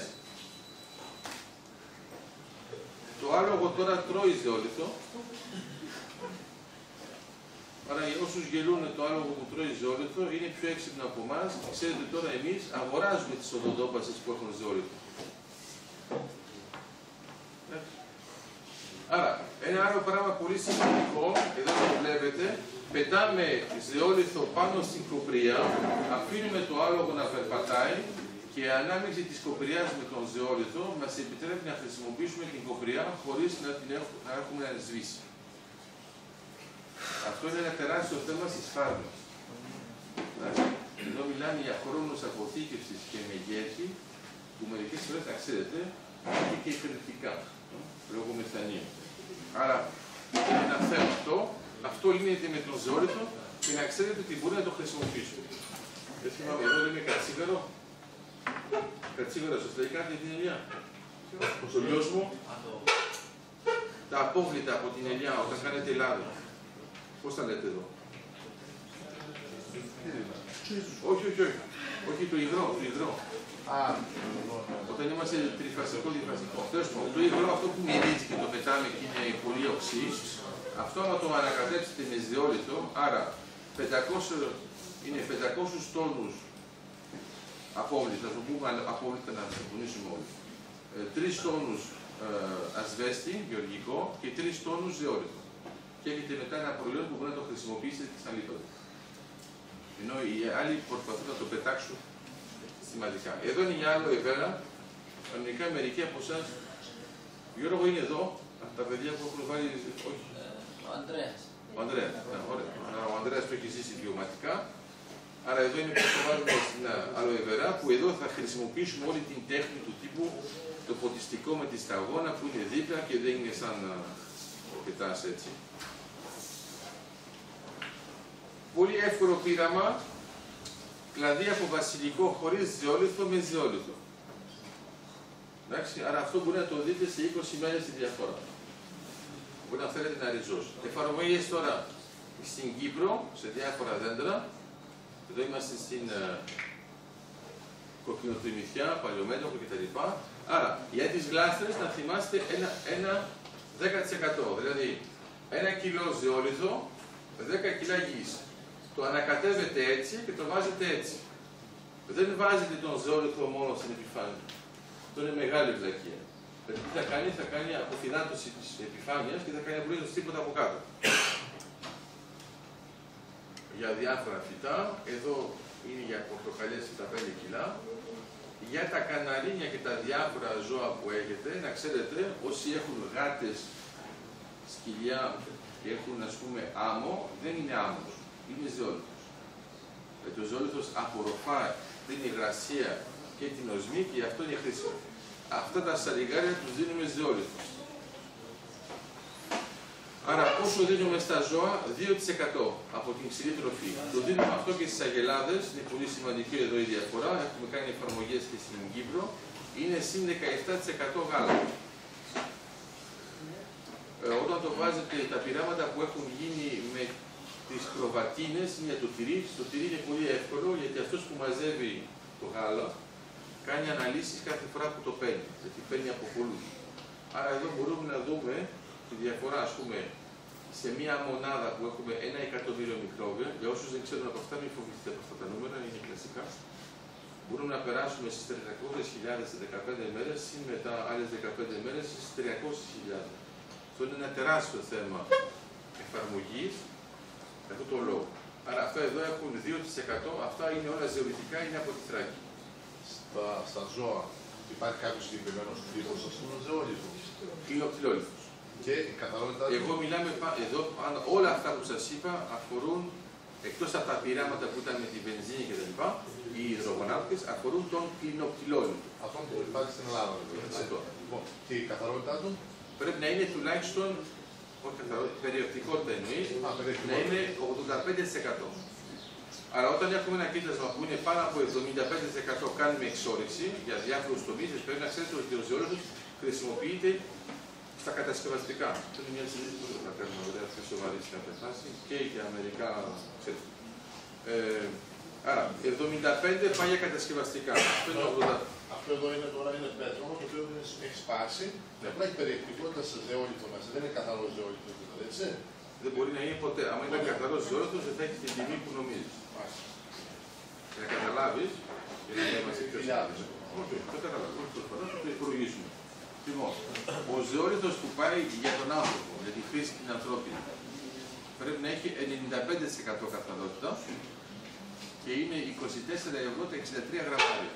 Το άλογο τώρα τρώει ζεόλιθο. Άρα για όσους γελούν το άλογο που τρώει ζεόλιθο είναι πιο έξυπνο από εμάς. Ξέρετε τώρα εμείς αγοράζουμε τις οδοντόπασες που έχουν ζεόλιθο. Άρα, ένα άλλο πράγμα πολύ σημαντικό, εδώ το βλέπετε, πετάμε ζεόλιθο πάνω στην κοπριά, αφήνουμε το άλογο να περπατάει και η ανάμειξη της κοπριάς με τον ζεόλιθο μας επιτρέπει να χρησιμοποιήσουμε την κοπριά χωρίς να την έχουμε, να έχουμε σβήσει. Αυτό είναι ένα τεράστιο θέμα στις φάρμες. Εδώ μιλάμε για χρόνους αποθήκευσης και μεγέθη που μερικές φορές, θα ξέρετε, είναι και κριτικά, λόγω μεθανίου. Άρα, είναι ένα θέμα αυτό. Αυτό λύνεται με τον ζεόλιθο και να ξέρετε ότι μπορεί να το χρησιμοποιήσουμε. Δεν θυμάμαι, εδώ λέμε κατσίγαρο. Κατσίγαρο, σας λέει κάτι για την ελιά. Στο λιώσιμο, τα απόβλητα από την ελιά όταν κάνετε λάδι. Πώς τα λέτε εδώ. Όχι, όχι, όχι. Όχι, το υγρό, το υγρό. Α, όταν είμαστε τριφασικό, διφασικό. Το υγρό, αυτό που μυρίζει και το πετάμε και είναι πολύ οξύ, αυτό να το ανακατέψετε με ζεόλιθο, άρα πεντακόσια, είναι πεντακόσιους τόνους απόβλητα, θα το πούμε απόβλητα να συμφωνήσουμε όλοι. Ε, τρεις τόνους ε, ασβέστη, γεωργικό, και τρεις τόνους ζεόλιθο. Και έχετε μετά ένα προϊόν που μπορεί να το χρησιμοποιήσετε σαν λίπαδο. Ενώ οι άλλοι προσπαθούν να το πετάξουν σημαντικά. Εδώ είναι η άλλο ευέρα. Κανονικά μερικοί από εσάς Γιώργο είναι εδώ, από τα παιδιά που έχουν βάλει. Όχι. Ο Ανδρέας. Ο Ανδρέας. Ναι, ωραία. Ο Ανδρέας το έχει ζήσει βιωματικά. Άρα εδώ είναι που το βάλουμε στην aloe vera, που εδώ θα χρησιμοποιήσουμε όλη την τέχνη του τύπου το ποτιστικό με τη σταγόνα που είναι δίπλα και δεν είναι σαν να πετάς έτσι. Πολύ εύκολο πείραμα, δηλαδή από βασιλικό χωρίς ζεόλιθο με ζεόλιθο. Εντάξει, άρα αυτό μπορεί να το δείτε σε είκοσι μέρες τη διαφορά. Μπορεί να θέλετε να ριζώσει. Εφαρμογές τώρα στην Κύπρο, σε διάφορα δέντρα. Εδώ είμαστε στην uh, κοκκινοτριμηθιά, παλιομέτωπο κτλ. Άρα, για τις γλάστρες να θυμάστε ένα, ένα δέκα τοις εκατό. Δηλαδή, ένα κιλό ζεόλιθο, δέκα κιλά γης. Το ανακατεύετε έτσι και το βάζετε έτσι. Δεν βάζετε τον ζεόλιθο μόνο στην επιφάνεια. Αυτό είναι μεγάλη βλακεία. Δηλαδή, τι θα κάνει, θα κάνει αποφυδάτωση της επιφάνειας και θα κάνει απολύτως τίποτα από κάτω. Για διάφορα φυτά, εδώ είναι για πορτοκαλιές τα πέντε κιλά. Για τα καναρίνια και τα διάφορα ζώα που έχετε, να ξέρετε, όσοι έχουν γάτες, σκυλιά και έχουν ας πούμε άμμο, δεν είναι άμμος, είναι ζεόλιθος. Ε, το ζεόλιθος απορροφά την υγρασία και την οσμή και γι' αυτό είναι χρήσιμο. Αυτά τα σαλιγάρια τους δίνουμε ζεόλιθο. Άρα όσο δίνουμε στα ζώα, δύο τοις εκατό από την ξηρή τροφή. Το δίνουμε αυτό και στις αγελάδες, είναι πολύ σημαντική εδώ η διαφορά, έχουμε κάνει εφαρμογές και στην Κύπρο, είναι συν δεκαεπτά τοις εκατό γάλα. Ε, όταν το βάζετε, τα πειράματα που έχουν γίνει με τις προβατίνες είναι για το τυρί. Το τυρί είναι πολύ εύκολο γιατί αυτός που μαζεύει το γάλα κάνει αναλύσεις κάθε φορά που το παίρνει, γιατί παίρνει από πολλούς. Άρα εδώ μπορούμε να δούμε τη διαφορά, ας πούμε, σε μία μονάδα που έχουμε ένα εκατομμύριο μικρόβια. Για όσους δεν ξέρουν από αυτά, μην φοβηθείτε από αυτά τα νούμερα, είναι κλασικά. Μπορούμε να περάσουμε στις τριακόσιες χιλιάδες σε δεκαπέντε μέρες ή μετά άλλες δεκαπέντε μέρες στις τριακόσιες χιλιάδες. Αυτό είναι ένα τεράστιο θέμα εφαρμογής με αυτόν τον λόγο. Άρα αυτά εδώ έχουν δύο τοις εκατό, αυτά είναι όλα ζεολιθικά, είναι από τη Θράκη. Στα, στα ζώα υπάρχει κάποιο συγκεκριμένο τύπο, α πούμε, ζεόλιθο. Κλινοπτυλόλιθος. Και η καθαρότητα. Εγώ μιλάμε εδώ, όλα αυτά που σας είπα αφορούν, εκτός από τα πειράματα που ήταν με τη βενζίνη κτλ., οι υδρογοναύτες αφορούν τον κλινοπτυλόλιθο. Αυτό που υπάρχει στην Ελλάδα, δηλαδή. Λοιπόν, και η καθαρότητά του πρέπει να είναι τουλάχιστον, όχι καθαρότητα, περιεκτικότητα εννοείς, να είναι ογδόντα πέντε τοις εκατό. Άρα όταν έχουμε ένα κοίτασμα που είναι πάνω από εβδομήντα πέντε τοις εκατό κάνουμε εξόρυξη για διάφορους τομείς, πρέπει να ξέρετε ότι ο ζεόλιθος χρησιμοποιείται στα κατασκευαστικά. Αυτό είναι μια συζήτηση που θα κάνουμε ωραία, πιο σοβαρή σε κάποια φάση και για μερικά, ξέρετε. Ε, άρα, εβδομήντα πέντε πάει για κατασκευαστικά. Αυτό είναι ογδόντα. Αυτό εδώ είναι τώρα είναι πέτρο, το οποίο έχει σπάσει. Ναι. Απλά έχει περιεκτικότητα σε ζεόλιθο μέσα. Δεν είναι καθαρό ζεόλιθο, δηλαδή, έτσι. Δεν μπορεί να είναι ποτέ. Αν είναι καθαρό ζεόλιθος, δεν θα έχει την τιμή που νομίζεις. Για να καταλάβεις, για να είμαστε πιο σαφείς. Όχι, το καταλαβαίνω. Όχι, το υπολογίσουμε. Λοιπόν, ο ζεόλιθος που πάει για τον άνθρωπο, για τη χρήση την ανθρώπινη, πρέπει να έχει ενενήντα πέντε τοις εκατό καθαρότητα και είναι είκοσι τέσσερα ευρώ τα εξήντα τρία γραμμάρια.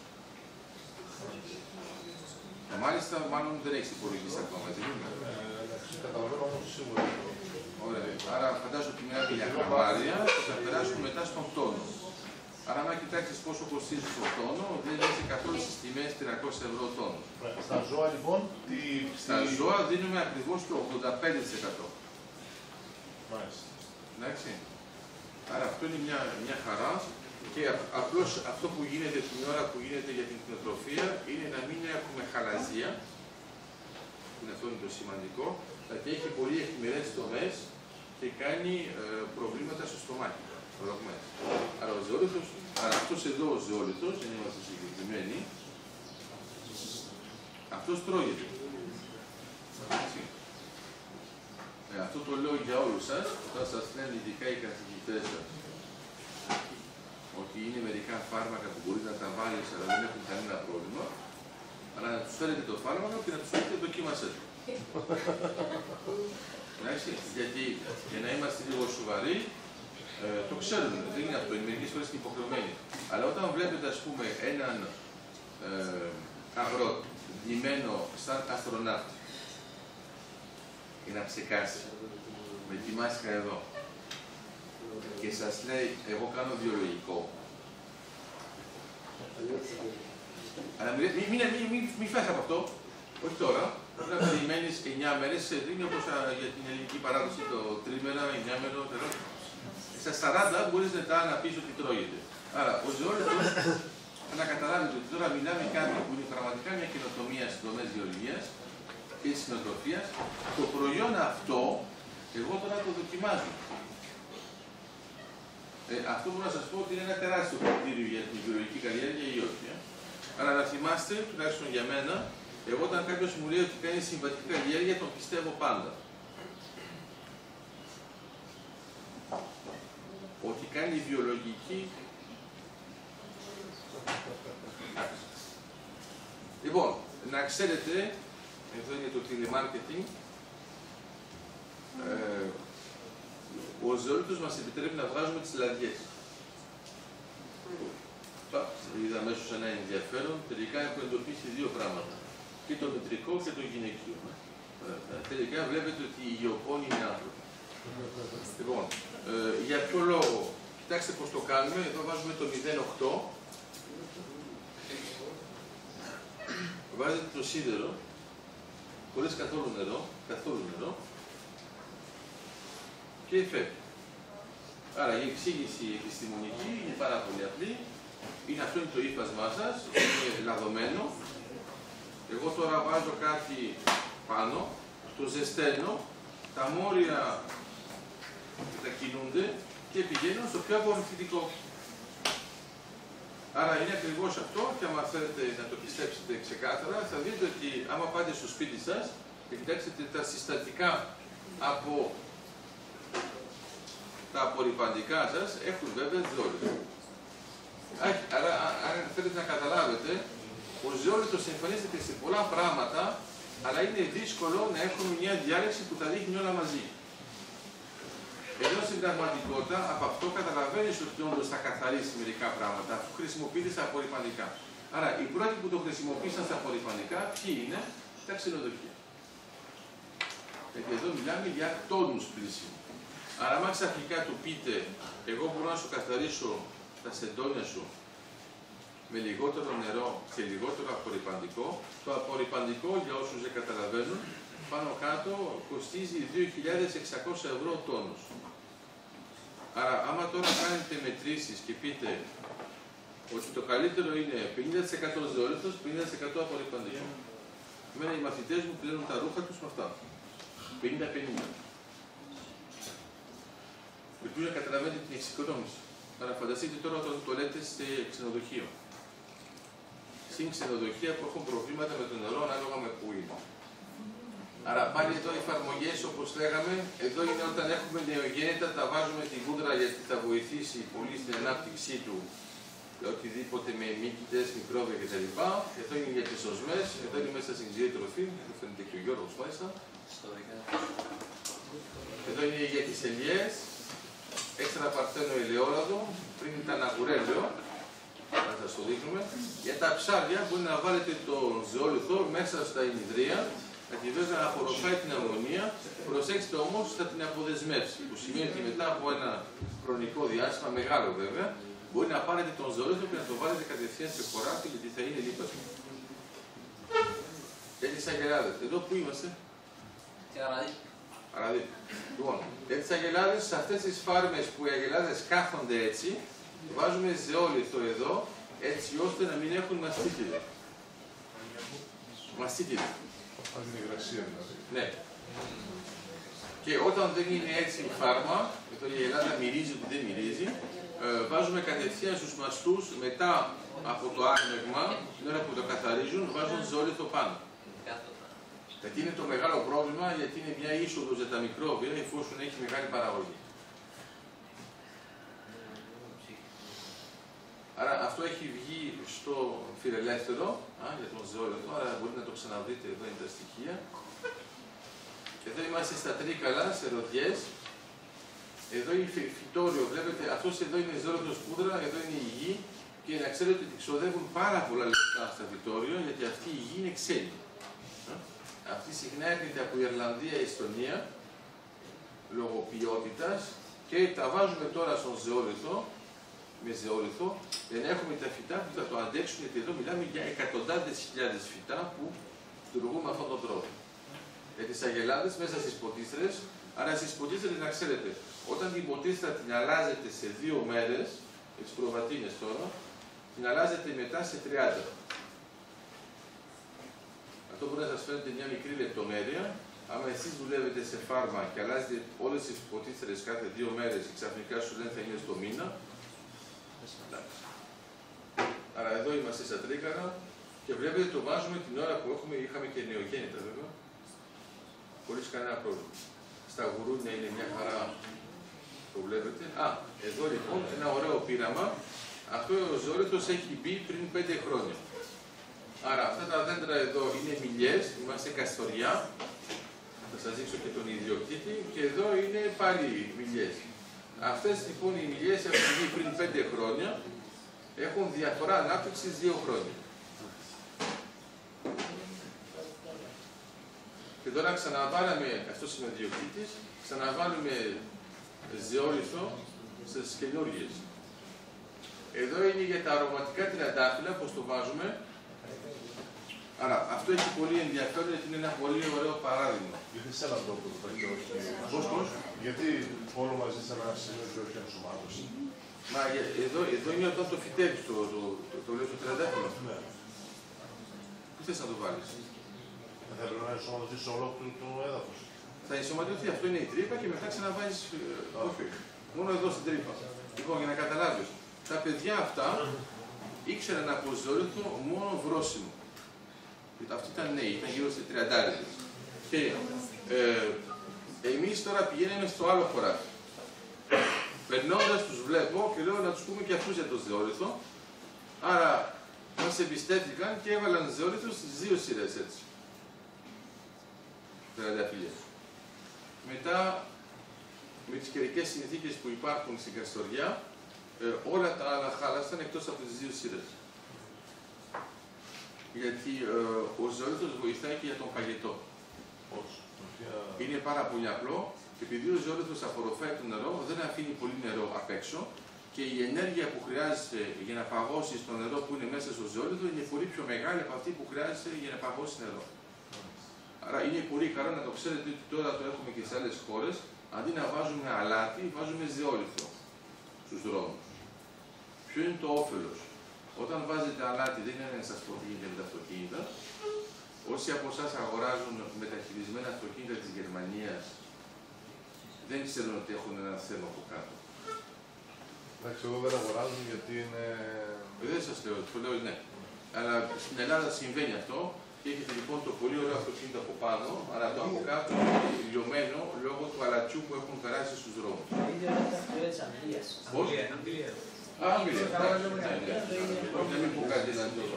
Ε, μάλιστα, μάλλον δεν έχεις υπολογίσει ακόμα, έτσι δεν είναι. Καταλαβαίνω όμως σίγουρα. Ωραία. Άρα φαντάζομαι ότι μιλάμε για γραμμάρια και θα περάσουμε μετά στον τόνο. Άρα, αν κοιτάξεις πόσο κοστίζει στον τόνο, δεν έχει καθόλου στις τιμές τριακόσια ευρώ τόνο. Στα ζώα λοιπόν, τι... Στα ζώα δίνουμε ακριβώς το ογδόντα πέντε τοις εκατό. Μάλιστα. Εντάξει. Άρα αυτό είναι μια, μια χαρά και απλώς αυτό που γίνεται την ώρα που γίνεται για την κτηνοτροφία είναι να μην έχουμε χαλαζία. Είναι αυτό είναι το σημαντικό, γιατί έχει πολύ αιχμηρές τομές και κάνει ε, προβλήματα στο στομάχι. Άρα ο ζεόλιθος, άρα αυτός εδώ ο ζεόλιθος, δεν είμαστε συγκεκριμένοι, αυτός τρώγεται. Ε, αυτό το λέω για όλους σας, όταν σας λένε ειδικά οι καθηγητές σας, ότι είναι μερικά φάρμακα που μπορείτε να τα βάλεις αλλά δεν έχουν κανένα πρόβλημα, αλλά να τους φέρετε το φάρμακο και να τους πείτε δοκίμασέ το. Εντάξει, γιατί για να είμαστε λίγο σοβαροί, ε, το ξέρουν, δεν είναι αυτό, είναι μερικές φορές υποχρεωμένοι. Αλλά όταν βλέπετε, ας πούμε, έναν ε, αγρότη ντυμένο σαν αστροναύτη, για να ψεκάσει με τη μάσκα εδώ και σας λέει εγώ κάνω βιολογικό, αλλά μην μη, μη, μη, μη, μη φας από αυτό, όχι τώρα, πρέπει να περιμένεις εννιά μέρες, είναι όπως α, για την ελληνική παράδοση το τρίμερα, εννιά μέρο, τερό. Στα σαράντα μπορείς μετά να πεις ότι τρώγεται. Άρα, ο ζωόλογος, να καταλάβετε ότι τώρα μιλάμε κάτι που είναι πραγματικά μια καινοτομία στις δομές γεωργίας και της κτηνοτροφίας. Το προϊόν αυτό, εγώ τώρα το δοκιμάζω. Ε, αυτό μπορώ να σας πω ότι είναι ένα τεράστιο κριτήριο για την βιολογική καλλιέργεια ή όχι. Ε. Αλλά να θυμάστε, τουλάχιστον για μένα, εγώ όταν κάποιος μου λέει ότι κάνει συμβατική καλλιέργεια, τον πιστεύω πάντα. Ότι κάνει βιολογική. Λοιπόν, να ξέρετε, εδώ είναι το tele-marketing, ε, ο ζεόλithος μας επιτρέπει να βγάζουμε τις λαδιές. Είδα αμέσως ένα ενδιαφέρον, τελικά έχω εντοπίσει δύο πράγματα. Και το μητρικό και το γυναικείο. Τελικά βλέπετε ότι οι γεωπόνοι είναι άνθρωποι. Λοιπόν, ε, για ποιο λόγο, κοιτάξτε πώς το κάνουμε, εδώ βάζουμε το μηδέν κόμμα οκτώ. Βάζετε το σίδερο, χωρίς καθόλου νερό, καθόλου νερό και φεύγει. Άρα η εξήγηση επιστημονική είναι πάρα πολύ απλή. Είναι αυτό είναι το ύφασμά σας, είναι λαδωμένο. Εγώ τώρα βάζω κάτι πάνω, το ζεσταίνω, τα μόρια μετακινούνται και πηγαίνουν στο πιο απορριφητικό. Άρα είναι ακριβώς αυτό και άμα θέλετε να το πιστέψετε ξεκάθαρα, θα δείτε ότι άμα πάτε στο σπίτι σας και κοιτάξετε τα συστατικά από τα απορριπαντικά σας, έχουν βέβαια ζεόλithο. Άρα, αν θέλετε να καταλάβετε, ο ζεόλithος εμφανίζεται σε πολλά πράγματα, αλλά είναι δύσκολο να έχουμε μια διάλεξη που τα δείχνει όλα μαζί. Εδώ στην πραγματικότητα, από αυτό καταλαβαίνεις ότι όντως θα καθαρίσει μερικά πράγματα, αφού χρησιμοποιείται στα απορριπαντικά. Άρα, οι πρώτοι που το χρησιμοποίησαν στα απορριπαντικά, ποιοι είναι? Τα ξενοδοχεία. Γιατί εδώ μιλάμε για τόνους πλήσιμου. Άρα, άμα ξαφνικά του πείτε, εγώ μπορώ να σου καθαρίσω τα σεντόνια σου με λιγότερο νερό και λιγότερο απορριπαντικό, το απορριπαντικό, για όσους δεν καταλαβαίνουν, πάνω κάτω κοστίζει δύο χιλιάδες εξακόσια ευρώ τόνος. Άρα, άμα τώρα κάνετε μετρήσεις και πείτε ότι το καλύτερο είναι πενήντα τοις εκατό ζεόλithος, πενήντα τοις εκατό απορριπαντικό. Εμένα οι μαθητές μου πλένουν τα ρούχα τους με αυτά. πενήντα πενήντα. Ελπίζω να καταλαβαίνετε την εξοικονόμηση. Άρα φανταστείτε τώρα όταν το λέτε σε ξενοδοχείο. Συν ξενοδοχεία που έχουν προβλήματα με το νερό ανάλογα με που είναι. Άρα πάλι εδώ οι εφαρμογές όπως λέγαμε, εδώ είναι όταν έχουμε νεογέννητα, τα βάζουμε την κούντρα γιατί θα βοηθήσει πολύ στην ανάπτυξή του οτιδήποτε με μύκητες, μικρόβια κτλ. Εδώ είναι για τις οσμές, εδώ είναι μέσα στην ξηρή τροφή, που φαίνεται και ο Γιώργος μάλιστα. Εδώ είναι για τις ελιές, έξτρα παρτένο ελαιόλαδο, πριν ήταν αγουρέλαιο, να σας το δείχνουμε. Για τα ψάρια μπορεί να βάλετε το ζεόλithο μέσα στα ημιδρία, γιατί βέβαια να απορροφάει την αμμονία, προσέξτε όμως θα την αποδεσμεύσει, που σημαίνει ότι μετά από ένα χρονικό διάστημα, μεγάλο βέβαια, μπορεί να πάρετε τον ζεόλithο και να το βάλετε κατευθείαν σε χωράφι, γιατί θα είναι λίπασμα. Για τις αγελάδες, εδώ που είμαστε? Αραδί. Λοιπόν, για τις αγελάδες, σε αυτές τις φάρμες που οι αγελάδες κάθονται έτσι, βάζουμε ζεόλithο εδώ, έτσι ώστε να μην έχουν μαστίτιδα. Μαστίτιδα. Αυτή είναι υγρασία δηλαδή. Ναι. Και όταν δεν είναι έτσι η φάρμα, εδώ η Ελλάδα μυρίζει που δεν μυρίζει, ε, βάζουμε κατευθείαν στους μαστούς μετά από το άγνεγμα, την ώρα που το καθαρίζουν, βάζουν ζεόλithο πάνω. Γιατί είναι το μεγάλο πρόβλημα, γιατί είναι μια είσοδος για τα μικρόβια, εφόσον έχει μεγάλη παραγωγή. Άρα αυτό έχει βγει στο φιλελεύθερο, α, για τον ζεόλithο, άρα μπορείτε να το ξαναδείτε, εδώ είναι τα στοιχεία. Εδώ είμαστε στα Τρίκαλα, σε ροδιές. Εδώ είναι φυτόριο, βλέπετε, αυτός εδώ είναι ζεόλithος πούδρα, εδώ είναι η γη. Και να ξέρετε ότι ξοδεύουν πάρα πολλά λεφτά στα φυτόρια, γιατί αυτή η γη είναι ξένη. Αυτή συχνά έρχεται από Ιρλανδία, Εστονία, λόγω ποιότητας, και τα βάζουμε τώρα στον ζεόλιθο, με ζεόλιθο, για να έχουμε τα φυτά που θα το αντέξουν, γιατί εδώ μιλάμε για εκατοντάδες χιλιάδες φυτά που λειτουργούν με αυτόν τον τρόπο. Για τις αγελάδες μέσα στις ποτίστρες, άρα στις ποτίστρες να ξέρετε, όταν την ποτίστρα την αλλάζετε σε δύο μέρες, τις προβατίνες τώρα, την αλλάζετε μετά σε τριάντα. Αυτό μπορεί να σας φαίνεται μια μικρή λεπτομέρεια. Άμα εσείς δουλεύετε σε φάρμα και αλλάζετε όλες τις ποτίστρες κάθε δύο μέρες και ξαφνικά σου λένε θα είναι στο μήνα. Εντάξει. Άρα εδώ είμαστε στα Τρίκαρα και βλέπετε το βάζουμε την ώρα που έχουμε, είχαμε και νεογέννητα βέβαια, χωρίς κανένα πρόβλημα. Στα γουρούνια είναι μια χαρά, το βλέπετε. Α, εδώ λοιπόν ένα ωραίο πείραμα. Αυτό ο ζεόλιθος έχει μπει πριν πέντε χρόνια. Άρα αυτά τα δέντρα εδώ είναι μιλιές, είμαστε Καστοριά. Θα σας δείξω και τον ιδιοκτήτη. Και εδώ είναι πάλι μιλιές. Αυτές λοιπόν οι μιλιές έχουν βγει πριν πέντε χρόνια. Έχουν διαφορά ανάπτυξης δύο χρόνια. Και τώρα ξαναβάλαμε, αυτός είναι ο ιδιοκτήτης, ξαναβάλουμε ζεόλιθο στις καινούργιες. Εδώ είναι για τα αρωματικά τριαντάφυλλα, πώς το βάζουμε. Άρα, αυτό έχει πολύ ενδιαφέρον γιατί είναι ένα πολύ ωραίο παράδειγμα. Γιατί σε έναν τρόπο το παίρνει όχι. Πώς, πώς? Γιατί όλο μαζί σε ένα σημείο και όχι ενσωμάτωση. Μα εδώ, εδώ είναι όταν το φυτεύεις το, το, το, το, το, το τριαντάφυλλο. Ναι. Πού θες να το βάλεις? Θα έπρεπε να ενσωματωθεί σε ολόκληρο το έδαφος. Θα ενσωματωθεί, αυτό είναι η τρύπα και μετά ξαναβάζεις. Ε, όχι. Μόνο εδώ στην τρύπα. Λοιπόν, για να καταλάβεις, τα παιδιά αυτά ήξεραν από ζεόλιθο μόνο βρόσιμο. Αυτοί ήταν νέοι, ήταν γύρω στις τριαντάριδες. Και ε, εμείς τώρα πηγαίνουμε στο άλλο χωράφι. Περνώντας τους βλέπω και λέω να τους πούμε και αυτούς για το ζεόλιθο. Άρα μας εμπιστεύτηκαν και έβαλαν ζεόλιθο στις δύο σειρές έτσι. Τριανταφυλλιά. Μετά, με τις καιρικές συνθήκες που υπάρχουν στην Καστοριά, ε, όλα τα άλλα χάλασαν εκτός από τις δύο σειρές. Γιατί ε, ο ζεόλιθος βοηθάει και για τον παγετό. Πώς? Είναι πάρα πολύ απλό και επειδή ο ζεόλιθος απορροφάει το νερό, δεν αφήνει πολύ νερό απ' έξω και η ενέργεια που χρειάζεται για να παγώσει το νερό που είναι μέσα στο ζεόλιθο είναι πολύ πιο μεγάλη από αυτή που χρειάζεται για να παγώσει νερό. Άρα είναι πολύ καλό να το ξέρετε ότι τώρα το έχουμε και σε άλλες χώρες. Αντί να βάζουμε αλάτι, βάζουμε ζεόλιθο στους δρόμους. Ποιο είναι το όφελος? Όταν βάζετε αλάτι, δεν είναι να σας πω τι γίνεται με τα αυτοκίνητα. Όσοι από εσάς αγοράζουν μεταχειρισμένα αυτοκίνητα της Γερμανίας, δεν ξέρουν ότι έχουν ένα θέμα από κάτω. Εντάξει, εγώ δεν αγοράζουν γιατί είναι. Δεν σας λέω, το λέω ναι. Αλλά στην Ελλάδα συμβαίνει αυτό και έχετε λοιπόν το πολύ ωραίο αυτοκίνητο από πάνω, αλλά το από κάτω είναι λιωμένο λόγω του αλατσιού που έχουν περάσει στους δρόμους. Πώς? Α, Αγγλία. Να μην πω κάτι να το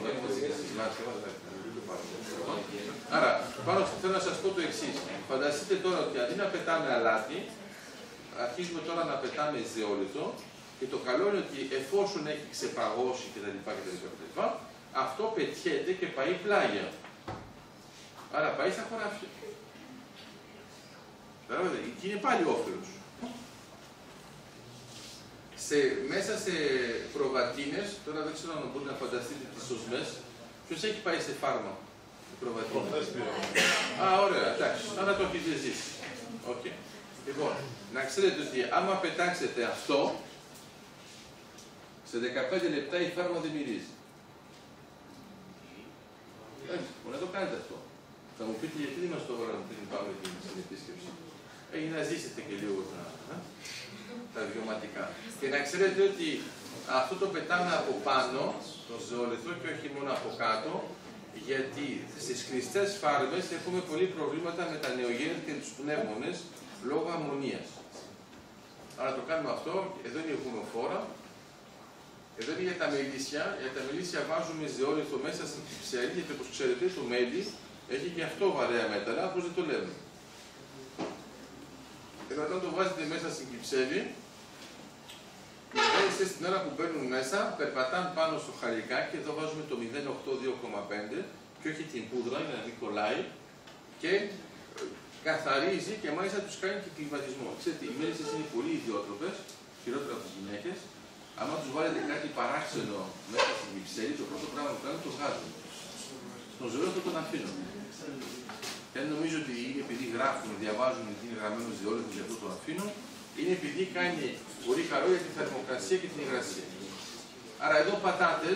Άρα, πάνω θέλω να σας πω το εξής. Φανταστείτε τώρα ότι αντί να πετάμε αλάτι, αρχίζουμε τώρα να πετάμε ζεόλιθο και το καλό είναι ότι εφόσον έχει ξεπαγώσει κτλ. κτλ. Αυτό πετιέται και πάει πλάγια. Άρα πάει στα χωράφια. Και είναι πάλι όφελος. Σε, μέσα σε προβατίνες, τώρα δεν ξέρω αν μπορείτε να φανταστείτε τις οσμές, ποιος έχει πάει σε φάρμα, η προβατίνες? Α, ωραία, εντάξει, άρα το έχετε ζήσει. Okay. Λοιπόν, να ξέρετε ότι άμα πετάξετε αυτό, σε δεκαπέντε λεπτά η φάρμα δεν μυρίζει. Εντάξει, μπορεί να το κάνετε αυτό. Θα μου πείτε γιατί δεν μας το βάλαμε πριν πάμε στην επίσκεψη. Έχει να ζήσετε και λίγο τα, τα βιωματικά. Και να ξέρετε ότι αυτό το πετάμε από πάνω, το ζεόλιθο, και όχι μόνο από κάτω, γιατί στις κλειστές φάρμες έχουμε πολλοί προβλήματα με τα νεογέννητα και τους πνεύμονες λόγω αμμονίας. Άρα το κάνουμε αυτό, εδώ είναι η γουνοφόρα, εδώ είναι για τα μελίσια. Για τα μελίσια βάζουμε ζεόλιθο μέσα στην κυψέλη, γιατί όπως ξέρετε το μέλι έχει και αυτό βαρέα μέταλλα, όπως δεν το λέμε. Και όταν το βάζετε μέσα στην κυψέλη, οι στην ώρα που μπαίνουν μέσα, περπατάνε πάνω στο χαλικάκι, εδώ βάζουμε το μηδέν οκτώ δύο κόμμα πέντε και όχι την πούδρα για να μην κολλάει. και καθαρίζει και μάλιστα τους κάνει και κλιματισμό. Ξέρετε, οι μέλισσες είναι πολύ ιδιότροπες, χειρότερα από τις γυναίκες. Αν τους βάλετε κάτι παράξενο μέσα στην κυψέλη, το πρώτο πράγμα που κάνουν το βγάζουν. Στον ζωόλογο τον αφήνουν. Και αν νομίζω ότι είναι επειδή γράφουν, διαβάζουν ότι είναι γραμμένο ζωόλογο και αυτό το αφήνουν, είναι επειδή κάνει πολύ καλό για τη θερμοκρασία και την υγρασία. Άρα εδώ πατάτες,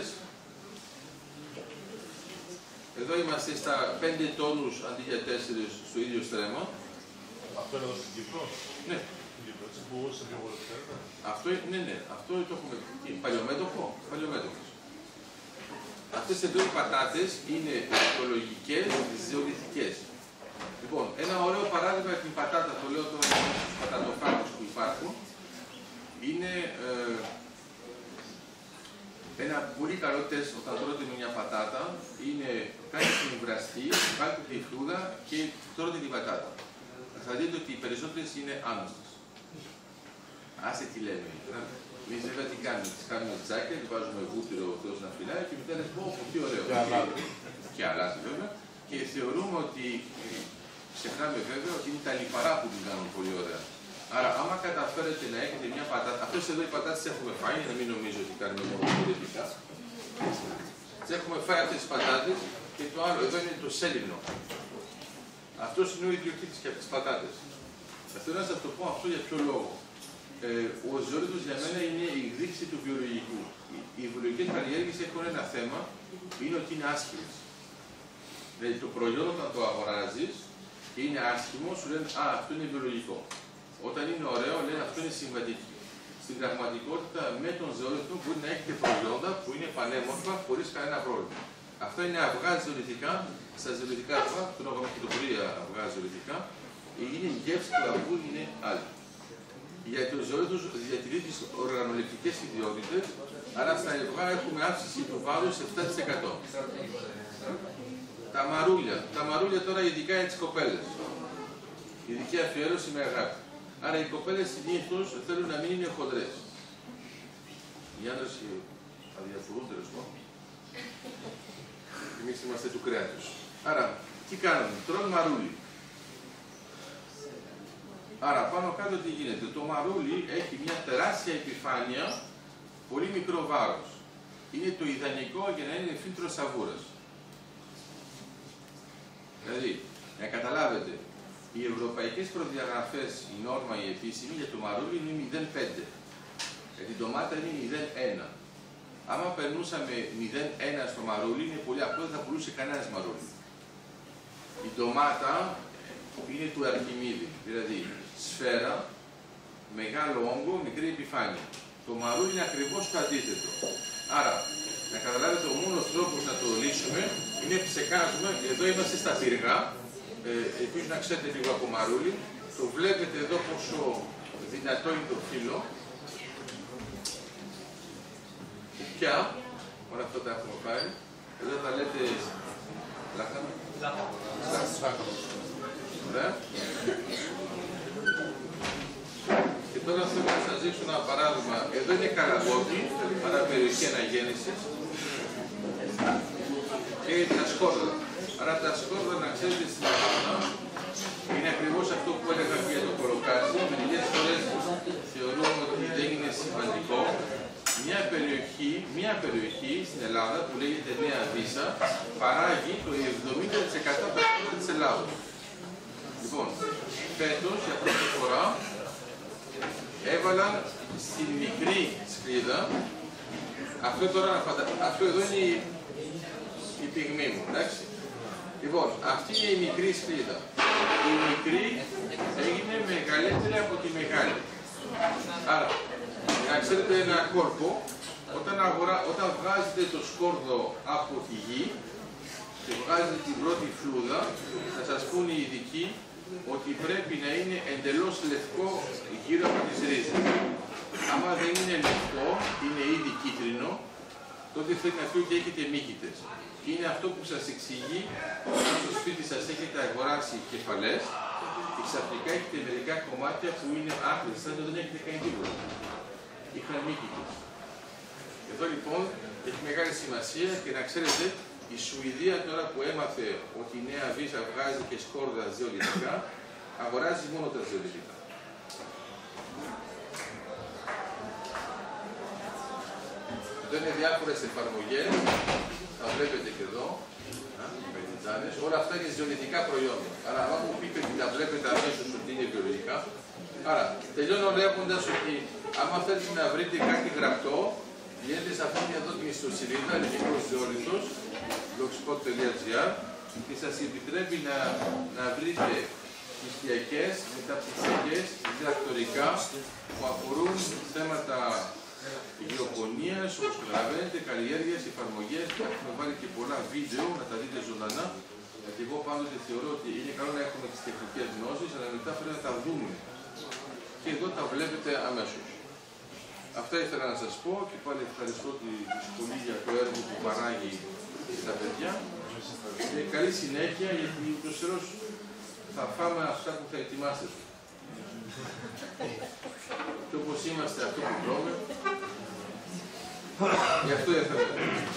εδώ είμαστε στα πέντε τόνους αντί για τέσσερις στο ίδιο στρέμμα. Αυτό είναι εδώ στην Κύπρο. Ναι. Που σε πιο πολύ ξέρετε. Αυτό, ναι, ναι, αυτό το έχουμε. Παλιομέτωπο, παλιομέτωπος. Αυτές εδώ οι πατάτες είναι οικολογικές, ζεολιθικές. Λοιπόν, ένα ωραίο παράδειγμα για την πατάτα, το λέω τώρα στους πατατοφάγους που υπάρχουν, είναι ε, ένα πολύ καλό τεστ όταν τρώτε με μια πατάτα, είναι κάνετε την βραστή, βάλτε τη φρούδα και τρώτε την πατάτα. Θα δείτε ότι οι περισσότερες είναι άνοστες. Άσε τι λέμε. Εμείς βέβαια τι κάνουμε, τις κάνουμε τσάκια, τις βάζουμε βούτυρο ο Θεός να φυλάει και μετά λες πω, τι ωραίο. Και αλάτι βέβαια. Και θεωρούμε ότι, ξεχνάμε βέβαια, ότι είναι τα λιπαρά που την κάνουν πολύ ωραία. Άρα, άμα καταφέρετε να έχετε μια πατάτα, αυτές εδώ οι πατάτες τις έχουμε φάει, για να μην νομίζω ότι κάνουμε μόνο πολιτικά. Τις έχουμε φάει αυτές τις πατάτες και το άλλο εδώ είναι το σέλινο. Αυτός είναι ο ιδιοκτήτης και από τις πατάτες. Θέλω να σας το πω αυτό για ποιο λόγο. Ε, ο ζωόλογος για μένα είναι η εκδίκηση του βιολογικού. Οι, οι βιολογικές καλλιέργειες έχουν ένα θέμα, είναι ότι είναι άσχημες. Δηλαδή το προϊόν όταν το αγοράζεις και είναι άσχημο, σου λένε «Α, αυτό είναι βιολογικό». Όταν είναι ωραίο, λένε «Αυτό είναι συμβατική». Στην πραγματικότητα, με τον ζωόλογο μπορεί να έχετε προϊόντα που είναι πανέμορφα χωρίς κανένα πρόβλημα. Αυτά είναι αυγά ζωολογικά, στα ζωολογικά αυγά, που τον έχουμε και το πολύ αυγά ζωολογικά, είναι η γεύση του αυγού είναι άλλη. Γιατί ο ζωόλογος διατηρεί τις οργανοληπτικές ιδιότητες, άρα στα αυγά έχουμε αύξηση του βάρους επτά τοις εκατό. Τα μαρούλια. Τα μαρούλια τώρα ειδικά για τις κοπέλες. Ειδική αφιέρωση με αγάπη. Άρα οι κοπέλες συνήθως θέλουν να μην είναι χοντρές. Οι άντρες αδιαφορούν τέλος πάντων. Εμείς είμαστε του κρέατος. Άρα, τι κάνουν, τρώνε μαρούλι. Άρα, πάνω κάτω τι γίνεται. Το μαρούλι έχει μια τεράστια επιφάνεια, πολύ μικρό βάρος. Είναι το ιδανικό για να είναι φίλτρο σαβούρας. Δηλαδή, να καταλάβετε, οι ευρωπαϊκές προδιαγραφές, η νόρμα, η επίσημη για το μαρούλι είναι μηδέν κόμμα πέντε. Για την ντομάτα είναι μηδέν κόμμα ένα. Άμα περνούσαμε μηδέν κόμμα ένα στο μαρούλι, είναι πολύ απλό, δεν θα πουλούσε κανένας μαρούλι. Η ντομάτα είναι του Αρχιμίδη, δηλαδή σφαίρα, μεγάλο όγκο, μικρή επιφάνεια. Το μαρούλι είναι ακριβώς το αντίθετο. Άρα, να καταλάβετε, ο μόνος τρόπος να το λύσουμε είναι ψεκάζουμε. Εδώ είμαστε στα πύργα. Ε, ελπίζω να ξέρετε λίγο από μαρούλι. Το βλέπετε εδώ πόσο δυνατό είναι το φύλλο. Πια, όλα αυτά τα έχουμε πάρει. Εδώ τα λέτε λάχανα. Λάχανα. Ωραία. Και τώρα θέλω να σας δείξω ένα παράδειγμα. Εδώ είναι καραγκόκι, άρα περιοχή αναγέννησης. Και τα σκόρδα. Άρα τα σκόρδα, να ξέρετε, στην Ελλάδα είναι ακριβώς αυτό που έλεγα και για το κολοκάτσι. Μερικές φορές θεωρούμε ότι δεν είναι σημαντικό. Μια περιοχή, μια περιοχή στην Ελλάδα που λέγεται Νέα Βύσσα παράγει το εβδομήντα τοις εκατό της Ελλάδος. Λοιπόν, φέτος για πρώτη φορά έβαλα στην μικρή σκλίδα, αυτό, τώρα, αυτό εδώ είναι η, η πυγμή μου, εντάξει. Λοιπόν, αυτή είναι η μικρή σκλίδα. Η μικρή έγινε μεγαλύτερη από τη μεγάλη. Άρα, να ξέρετε ένα κόρπο, όταν, αγορά, όταν βγάζετε το σκόρδο από τη γη και βγάζετε την πρώτη φλούδα, θα σας πούνε οι ειδικοί ότι πρέπει να είναι εντελώς λευκό γύρω από τις ρίζες. Άμα δεν είναι λευκό, είναι ήδη κίτρινο, τότε θέλει να πει ότι έχετε μύκητες. Είναι αυτό που σας εξηγεί όταν στο σπίτι σας έχετε αγοράσει κεφαλές και ξαφνικά έχετε μερικά κομμάτια που είναι άκρες, σαν δεν έχετε κάνει τίποτα. Είχαν μύκητες. Εδώ λοιπόν έχει μεγάλη σημασία και να ξέρετε Η Σουηδία τώρα που έμαθε ότι η νέα βίζα βγάζει και σκόρδα ζεωλητικά, αγοράζει μόνο τα ζεωλητικά. Εδώ είναι διάφορες εφαρμογές, τα βλέπετε και εδώ, με τιτάνες. Όλα αυτά είναι ζεωλητικά προϊόντα. Άρα, αν μου πείτε ότι τα βλέπετε αμέσως ότι είναι βιολογικά, άρα τελειώνω λέγοντας ότι άμα θέλετε να βρείτε κάτι γραπτό, βγαίνετε σε αυτήν εδώ την ιστοσελίδα, Ελληνικός Ζεώρηθος, blogspot τελεία gr, και σας επιτρέπει να, να βρείτε νηστιακές, μεταπτυχιακές, διδακτορικά που αφορούν θέματα γεωπονίας, όπως καταλαβαίνετε, καλλιέργειες, εφαρμογές. Έχουμε βάλει και πολλά βίντεο να τα δείτε ζωντανά. Γιατί εγώ πάντοτε θεωρώ ότι είναι καλό να έχουμε τις τεχνικές γνώσεις, αλλά μετά πρέπει να τα δούμε. Και εδώ τα βλέπετε αμέσως. Αυτά ήθελα να σας πω και πάλι ευχαριστώ τη σχολή για το έργο που παράγει στα παιδιά. Και καλή συνέχεια, γιατί ούτως ή άλλως θα φάμε αυτά που θα ετοιμάσετε. Και όπως είμαστε αυτό που τρώμε, γι' αυτό ήθελα.